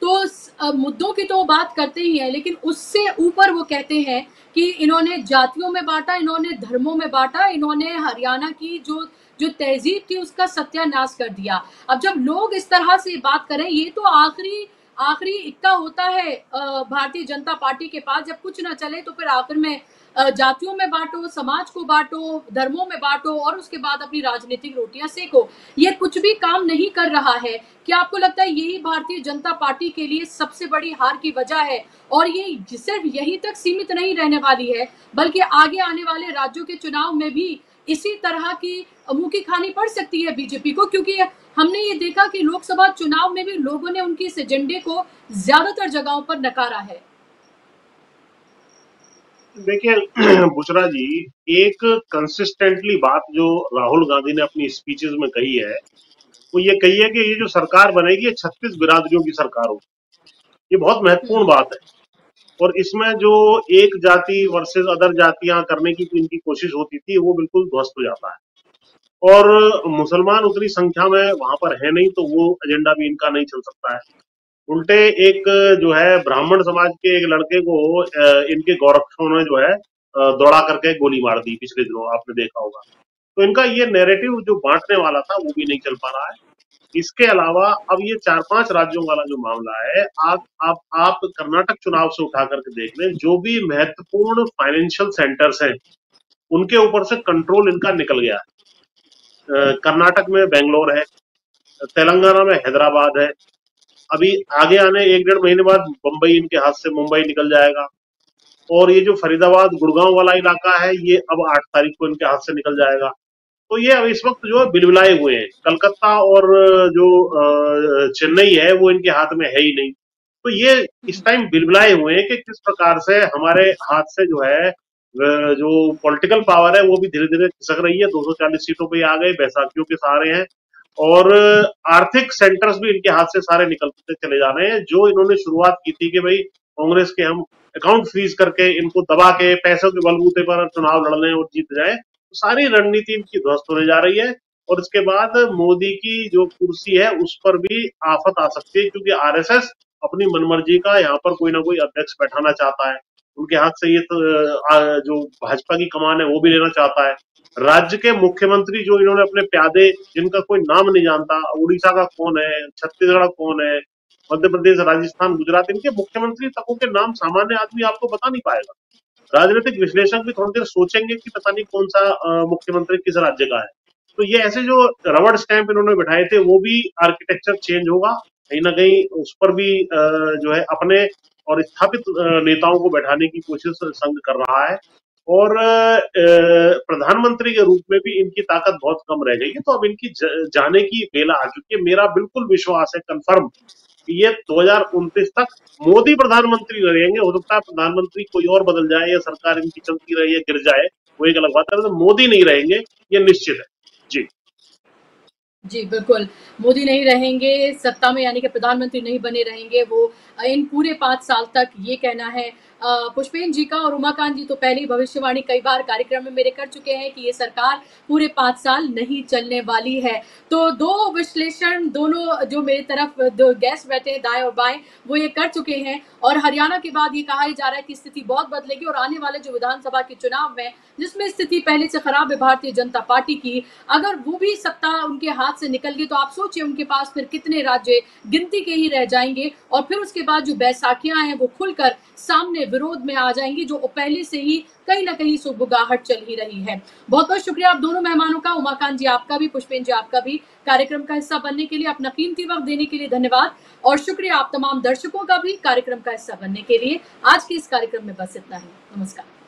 तो मुद्दों की तो बात करते ही हैं, लेकिन उससे ऊपर वो कहते हैं कि इन्होंने जातियों में बांटा, इन्होंने धर्मों में बांटा, इन्होंने हरियाणा की जो जो तहजीब थी उसका सत्यानाश कर दिया। अब जब लोग इस तरह से बात करें, ये तो आखिरी आखिरी इक्का होता है भारतीय जनता पार्टी के पास। जब कुछ ना चले तो फिर आखिर में जातियों में बांटो, समाज को बांटो, धर्मों में बांटो, और उसके बाद अपनी राजनीतिक रोटियां सेको। ये कुछ भी काम नहीं कर रहा है। क्या आपको लगता है यही भारतीय जनता पार्टी के लिए सबसे बड़ी हार की वजह है? और ये सिर्फ यही तक सीमित नहीं रहने वाली है, बल्कि आगे आने वाले राज्यों के चुनाव में भी इसी तरह की मुंह की खानी पड़ सकती है बीजेपी को? क्योंकि हमने ये देखा कि लोकसभा चुनाव में भी लोगों ने उनके इस एजेंडे को ज्यादातर जगहों पर नकारा है। देखिए बुशरा जी, एक कंसिस्टेंटली बात जो राहुल गांधी ने अपनी स्पीचेस में कही है, वो ये कही है कि ये जो सरकार बनेगी ये छत्तीस बिरादरियों की सरकार होगी। ये बहुत महत्वपूर्ण बात है। और इसमें जो एक जाति वर्सेस अदर जातियां करने की इनकी कोशिश होती थी, वो बिल्कुल ध्वस्त हो जाता है। और मुसलमान उतनी संख्या में वहां पर है नहीं, तो वो एजेंडा भी इनका नहीं चल सकता है। उल्टे एक जो है ब्राह्मण समाज के एक लड़के को इनके गोरक्षों ने जो है दौड़ा करके गोली मार दी पिछले दिनों, आपने देखा होगा। तो इनका ये नैरेटिव जो बांटने वाला था वो भी नहीं चल पा रहा है। इसके अलावा अब ये चार पांच राज्यों वाला जो मामला है, आप आप आप कर्नाटक चुनाव से उठा करके देख लें, जो भी महत्वपूर्ण फाइनेंशियल सेंटर्स हैं उनके ऊपर से कंट्रोल इनका निकल गया है। कर्नाटक में बेंगलोर है, तेलंगाना में हैदराबाद है, अभी आगे आने एक डेढ़ महीने बाद बंबई इनके हाथ से मुंबई निकल जाएगा। और ये जो फरीदाबाद गुड़गांव वाला इलाका है, ये अब आठ तारीख को इनके हाथ से निकल जाएगा। तो ये अब इस वक्त जो है बिलबिलाए हुए हैं। कलकत्ता और जो चेन्नई है वो इनके हाथ में है ही नहीं। तो ये इस टाइम बिलबिलाए हुए हैं कि किस प्रकार से हमारे हाथ से जो है जो पॉलिटिकल पावर है वो भी धीरे धीरे खिसक रही है। दो सौ चालीस सीटों पे आ गए, बैसाखियों के सहारे हैं, और आर्थिक सेंटर्स भी इनके हाथ से सारे निकलते चले जा रहे हैं। जो इन्होंने शुरुआत की थी कि भाई कांग्रेस के हम अकाउंट फ्रीज करके इनको दबा के पैसों के बलबूते पर चुनाव लड़ने और जीत जाए, तो सारी रणनीति इनकी ध्वस्त होने जा रही है। और इसके बाद मोदी की जो कुर्सी है उस पर भी आफत आ सकती है, क्योंकि आरएसएस अपनी मनमर्जी का यहाँ पर कोई ना कोई अध्यक्ष बैठाना चाहता है। उनके हाथ से ये तो जो भाजपा की कमान है वो भी लेना चाहता है। राज्य के मुख्यमंत्री जो इन्होंने अपने प्यादे, जिनका कोई नाम नहीं जानता, उड़ीसा का कौन है, छत्तीसगढ़ का कौन है, मध्य प्रदेश, राजस्थान, गुजरात, इनके मुख्यमंत्री तकों के नाम सामान्य आदमी आपको बता नहीं पाएगा। राजनीतिक विश्लेषक भी थोड़ी देर सोचेंगे कि पता नहीं कौन सा मुख्यमंत्री किस राज्य का है। तो ये ऐसे जो रबड़ स्टैंप इन्होंने बिठाए थे वो भी आर्किटेक्चर चेंज होगा कहीं ना कहीं। उस पर भी जो है अपने और स्थापित नेताओं को बैठाने की कोशिश संघ कर रहा है। और प्रधानमंत्री के रूप में भी इनकी ताकत बहुत कम रह गई है। तो अब इनकी जाने की बेला आ चुकी है। मेरा बिल्कुल विश्वास है, कंफर्म, कि ये दो हज़ार उनतीस तक मोदी प्रधानमंत्री रहेंगे। हो सकता है प्रधानमंत्री कोई और बदल जाए या सरकार इनकी चलती रहे या गिर जाए, वो एक अलग बात है, तो मोदी नहीं रहेंगे, ये निश्चित है। जी जी बिल्कुल, मोदी नहीं रहेंगे सत्ता में, यानी कि प्रधानमंत्री नहीं बने रहेंगे वो इन पूरे पाँच साल तक, ये कहना है पुष्पेंद्र जी का। और उमाकांत जी तो पहले ही भविष्यवाणी कई बार कार्यक्रम में मेरे कर चुके हैं कि ये सरकार पूरे पाँच साल नहीं चलने वाली है। तो दो विश्लेषण दोनों जो मेरी तरफ दो गेस्ट बैठे हैं दाएं और बाएं, वो ये कर चुके हैं। और हरियाणा के बाद ये कहा जा रहा है कि स्थिति बहुत बदलेगी और आने वाले जो विधानसभा के चुनाव में, जिसमें स्थिति पहले से खराब है भारतीय जनता पार्टी की, अगर वो भी सत्ता उनके हाथ से निकल गई तो आप सोचिए उनके पास फिर कितने राज्य गिनती के ही रह जाएंगे। और फिर उसके बाद जो बैसाखियां हैं वो खुलकर सामने विरोध में आ जाएंगी, जो पहले से ही कहीं ना कहीं सुगबुगाहट चल ही रही है। बहुत बहुत शुक्रिया आप दोनों मेहमानों का, उमाकांत जी आपका भी, पुष्पेंद्र जी आपका भी, कार्यक्रम का हिस्सा बनने के लिए, अपना कीमती वक्त देने के लिए धन्यवाद। और शुक्रिया आप तमाम दर्शकों का भी कार्यक्रम का हिस्सा बनने के लिए। आज के इस कार्यक्रम में बस इतना ही। नमस्कार।